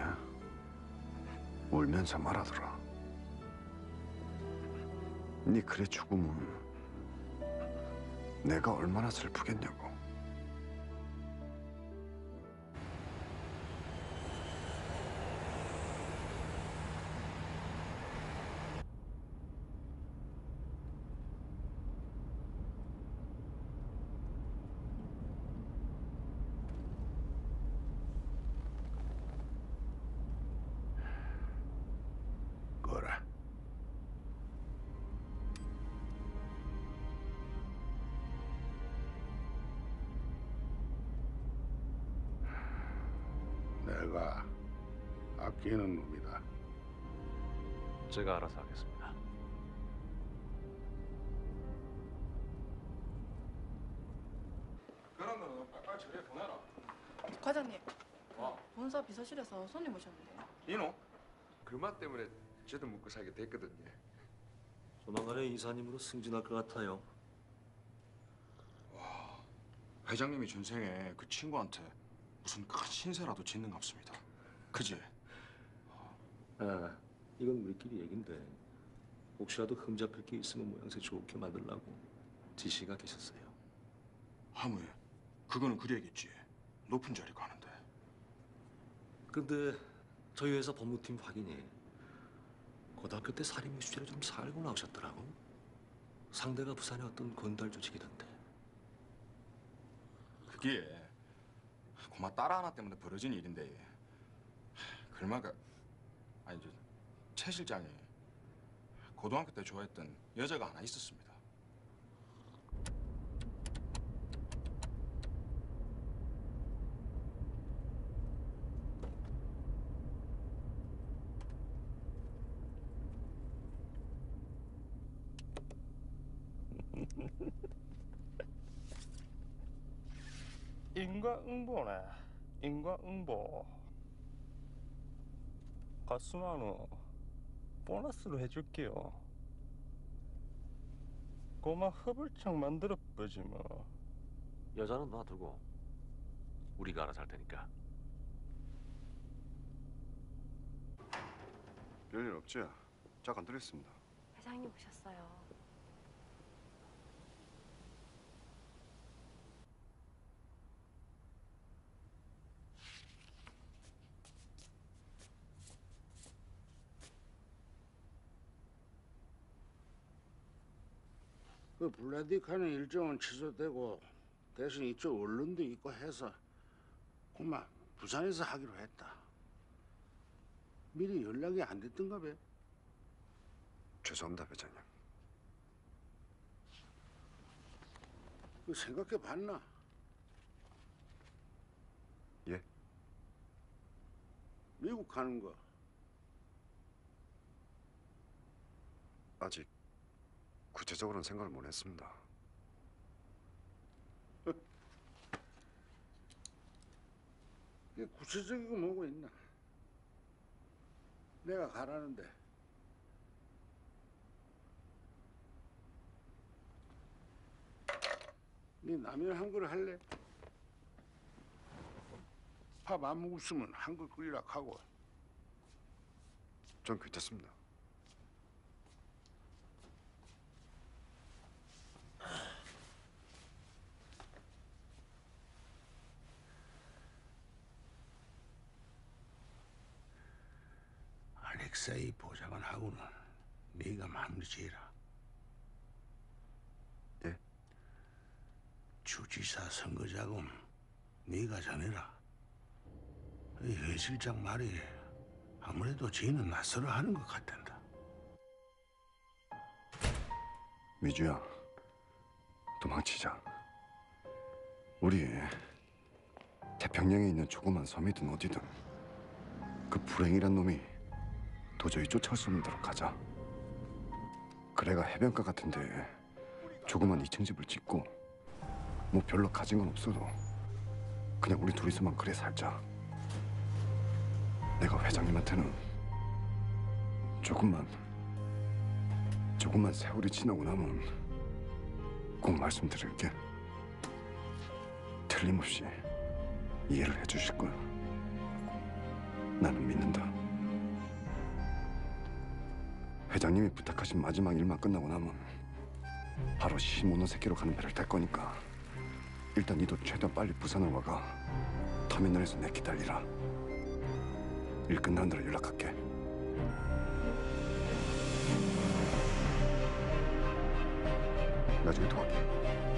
울면서 말하더라. 네 그래 죽으면 내가 얼마나 슬프겠냐고. 그래. 내가 아끼는 놈이다. 제가 알아서 하겠습니다. 그런 거는 빨리 처리해 보내라. 과장님, 와, 본사 비서실에서 손님 오셨는데요. 이놈? 그마 때문에 쟤도 묵고 살게 됐거든요. 조만간에 이사님으로 승진할 것 같아요. 회장님이 전생에 그 친구한테 무슨 큰 신세라도 짓는 것 같습니다. 그지? 아, 이건 우리끼리 얘긴데 혹시라도 흠잡힐 게 있으면 모양새 좋게 만들라고 지시가 계셨어요. 하무에 그거는 그래야겠지. 높은 자리 가는데. 근데 저희 회사 법무팀 확인이 고등학교 때 살인미 수재를 좀 살고 나오셨더라고. 상대가 부산의 어떤 건달 조직이던데. 그게 고마 딸 하나 때문에 벌어진 일인데 글마가 아니 저 최 실장이 고등학교 때 좋아했던 여자가 하나 있었습니다. 인과응보네. 인과응보. 가스만우 보너스로 해줄게요. 고마 허블창 만들어 보지 뭐. 여자는 놔두고 우리가 알아서 할 테니까. 별일 없지? 잠깐 드렸습니다. 회장님 오셨어요. 그 블라디카는 일정은 취소되고 대신 이쪽 언론도 있고 해서 그만 부산에서 하기로 했다. 미리 연락이 안 됐던가 봐. 죄송합니다, 회장님. 그 생각해 봤나? 예? 미국 가는 거. 아직 구체적으로는 생각을 못 했습니다. 이게 구체적이고 뭐고 있나? 내가 가라는데 네 라면 한글 할래? 밥 안 먹었으면 한글 끓이라 하고. 전 괜찮습니다. 알렉세이 보좌관 하고는 네가 마무리 지어라. 예? 주지사 선거 자금 네가 전해라. 회 실장 말이 아무래도 지는 낯설어 하는 것 같단다. 미주야, 도망치자. 우리 태평양에 있는 조그만 섬이든 어디든 그 불행이란 놈이 도저히 쫓아올 수 없는 데로 가자. 그래가 해변가 같은데 조그만 이 층 집을 짓고 뭐 별로 가진 건 없어도 그냥 우리 둘이서만 그래 살자. 내가 회장님한테는 조금만 조금만 세월이 지나고 나면 꼭 말씀드릴게. 틀림없이 이해를 해주실 거야. 나는 믿는다. 회장님이 부탁하신 마지막 일만 끝나고 나면 바로 시모노세키로 가는 배를 탈 거니까 일단 니도 최대한 빨리 부산을 와가 터미널에서 내 기다리라. 일 끝난 대로 연락할게. 나중에 또 갈게.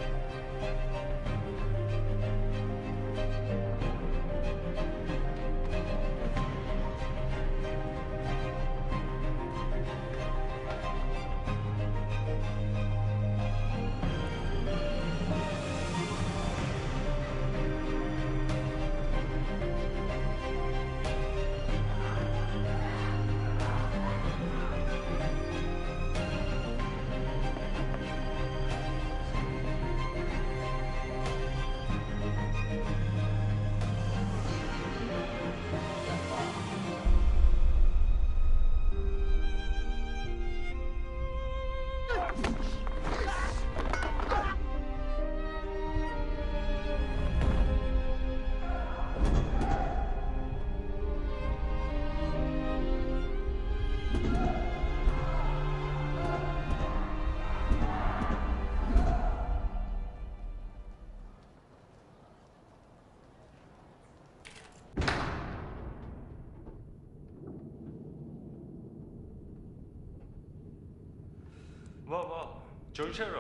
뭐, 뭐, 정신으로.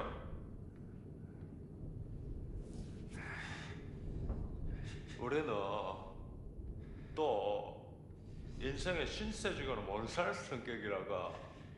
우리는 또 인생의 신세지고는 못 살 성격이라가.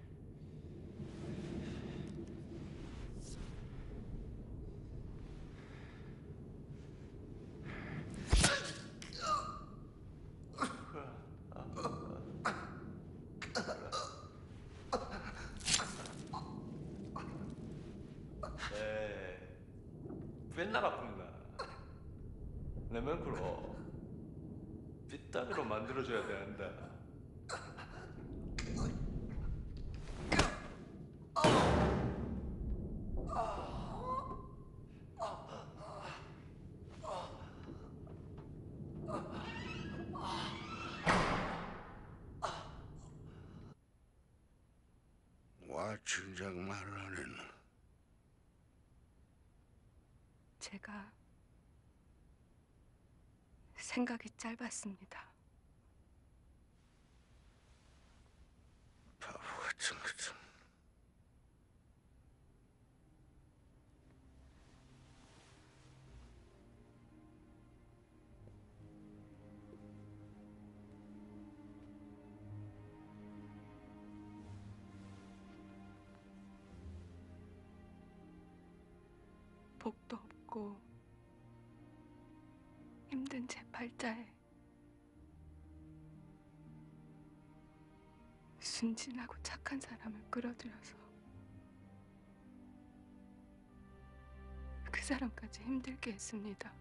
맨날 아픕니다. 내 맹구로 빗다미로 만들어줘야 되는데. 와, 진작 말을 안 했나? 제가 생각이 짧았습니다. 바보 같은 것들. 복도 없고 힘든 제 팔자에 순진하고 착한 사람을 끌어들여서 그 사람까지 힘들게 했습니다.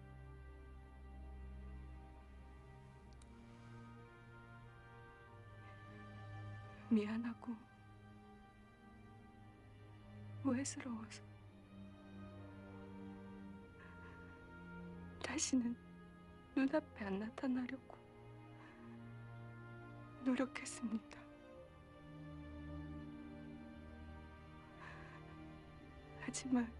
미안하고 후회스러워서 다시는 눈앞에 안 나타나려고 노력했습니다. 하지만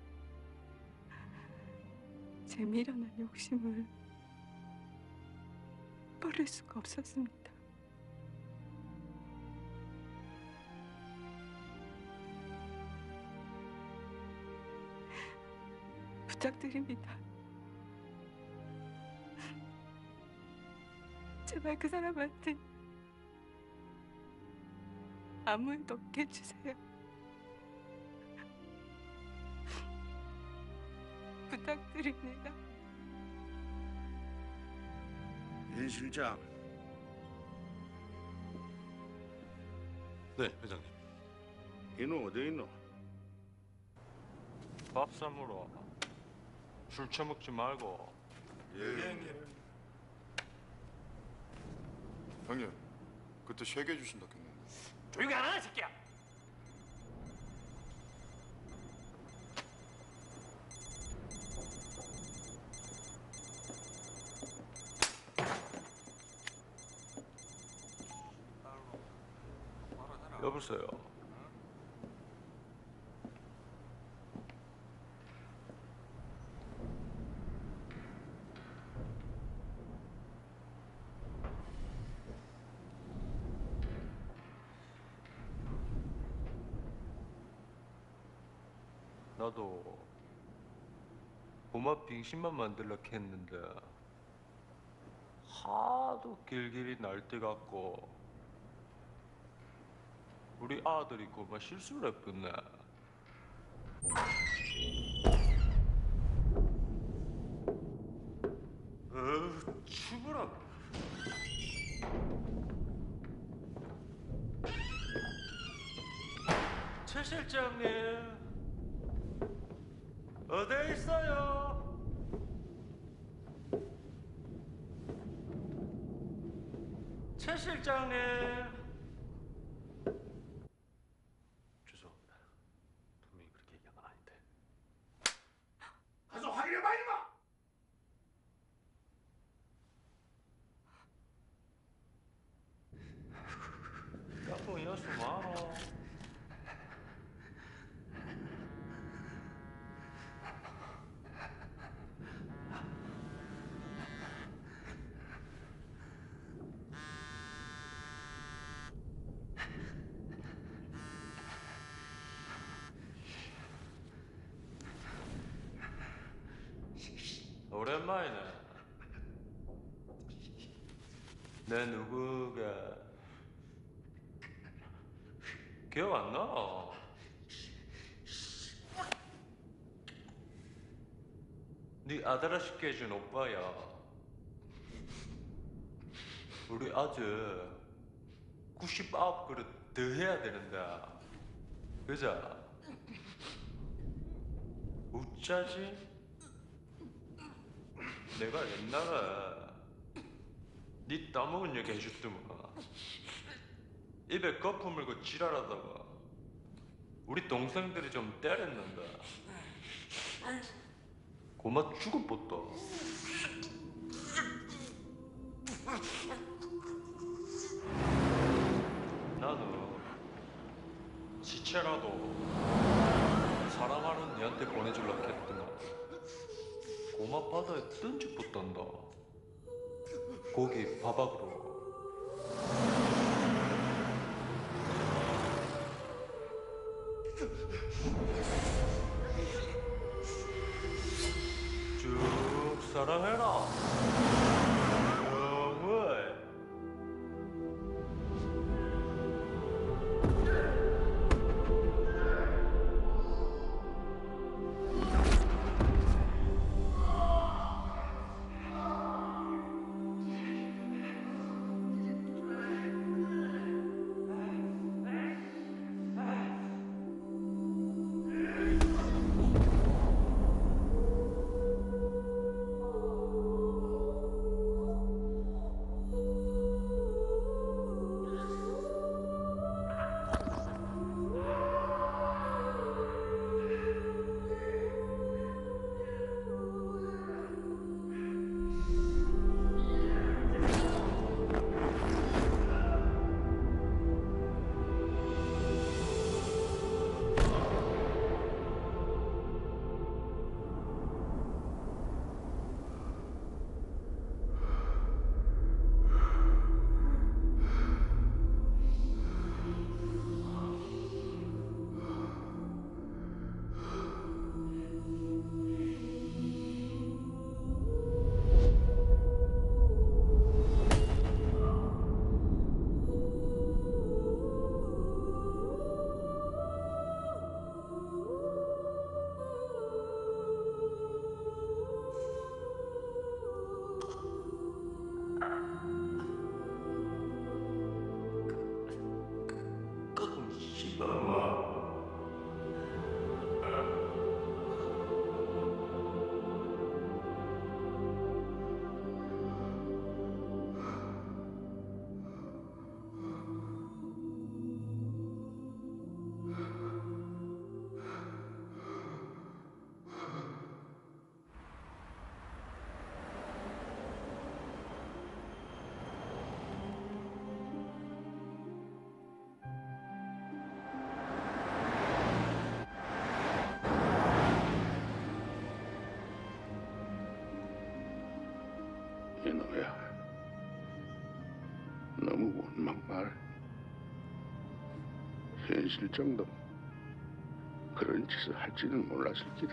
제 미련한 욕심을 버릴 수가 없었습니다. 부탁드립니다. 제발 그 사람한테 아무 일도 없게 해주세요. 부탁드립니다. 인 실장. 네, 회장님. 이놈 어디 있노? 밥 사물어. 술 처먹지 말고. 예, 형님. 형님, 그때 세개 주신다 했는데. 조용히 안 하네, 새끼야. 여보세요. 나도 고마 빙신만 만들려고 했는데 하도 길길이 날때 같고 우리 아들이 고마 실수를 했겠네. 어, 죽으라. 최 실장님 어디 있어요? 최 실장님. 죄송합니다. 분명히 그렇게 얘기한 건 아닌데. 가서 확인해봐 이놈아. 까꿍이 여수 많아. 오랜만이네. 내 누구가 기억 안 나? 네 아들아 쉽게 해준 오빠야. 우리 아들 구십구 그릇 더 해야 되는데 그자? 어쩌지? 내가 옛날에 네 따먹은 얘기 해줬더만. 입에 거품 물고 지랄하다가 우리 동생들이 좀 때렸는데 고마 죽을 뻔다. 나는 시체라도 사랑하는 니한테 보내주려고 했더만 고마 바다에 던져붙단다. 고기 바박으로. 쭉 사랑해라. 영원히. 이놈야, 너무 원망말. 현실 정도 그런 짓을 할지는 몰랐을 기다.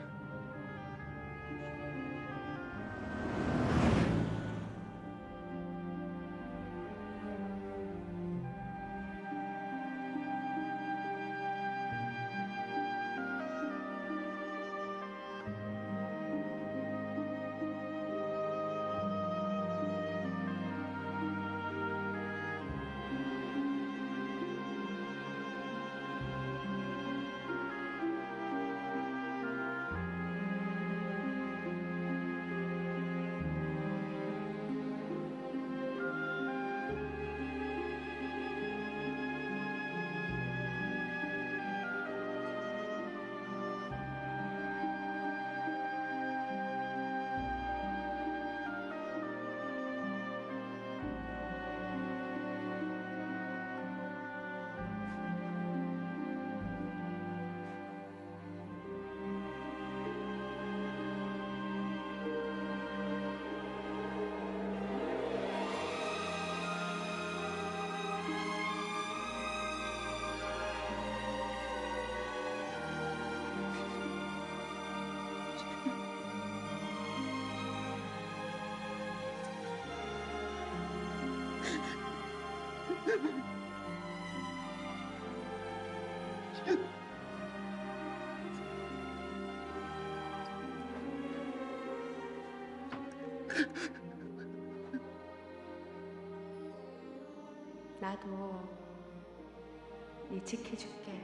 나도 네 지켜줄게.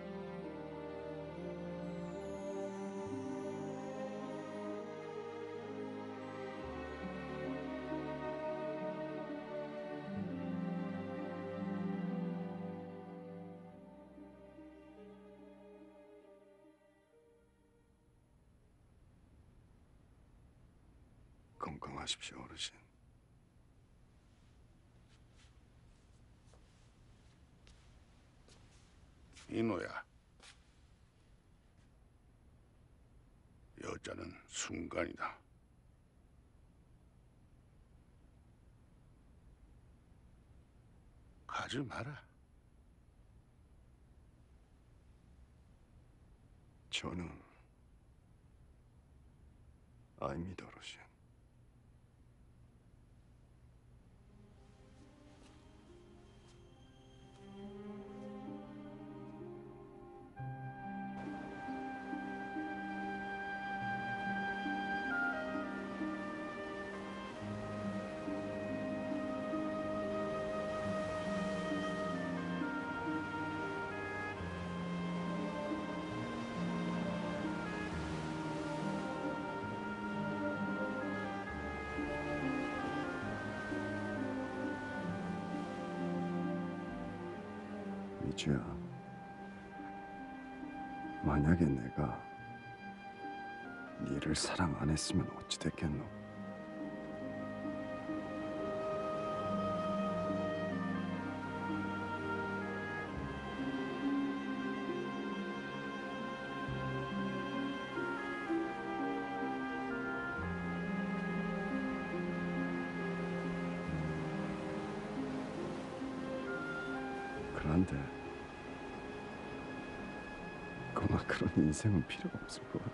건강하십시오, 어르신. 이노야, 여자는 순간이다. 가지 마라. 저는 아닙니다, 어르신. 미주야, 만약에 내가 니를 사랑 안 했으면 어찌 됐겠노? 그런데 그마 그런 인생은 필요가 없을 것 같아.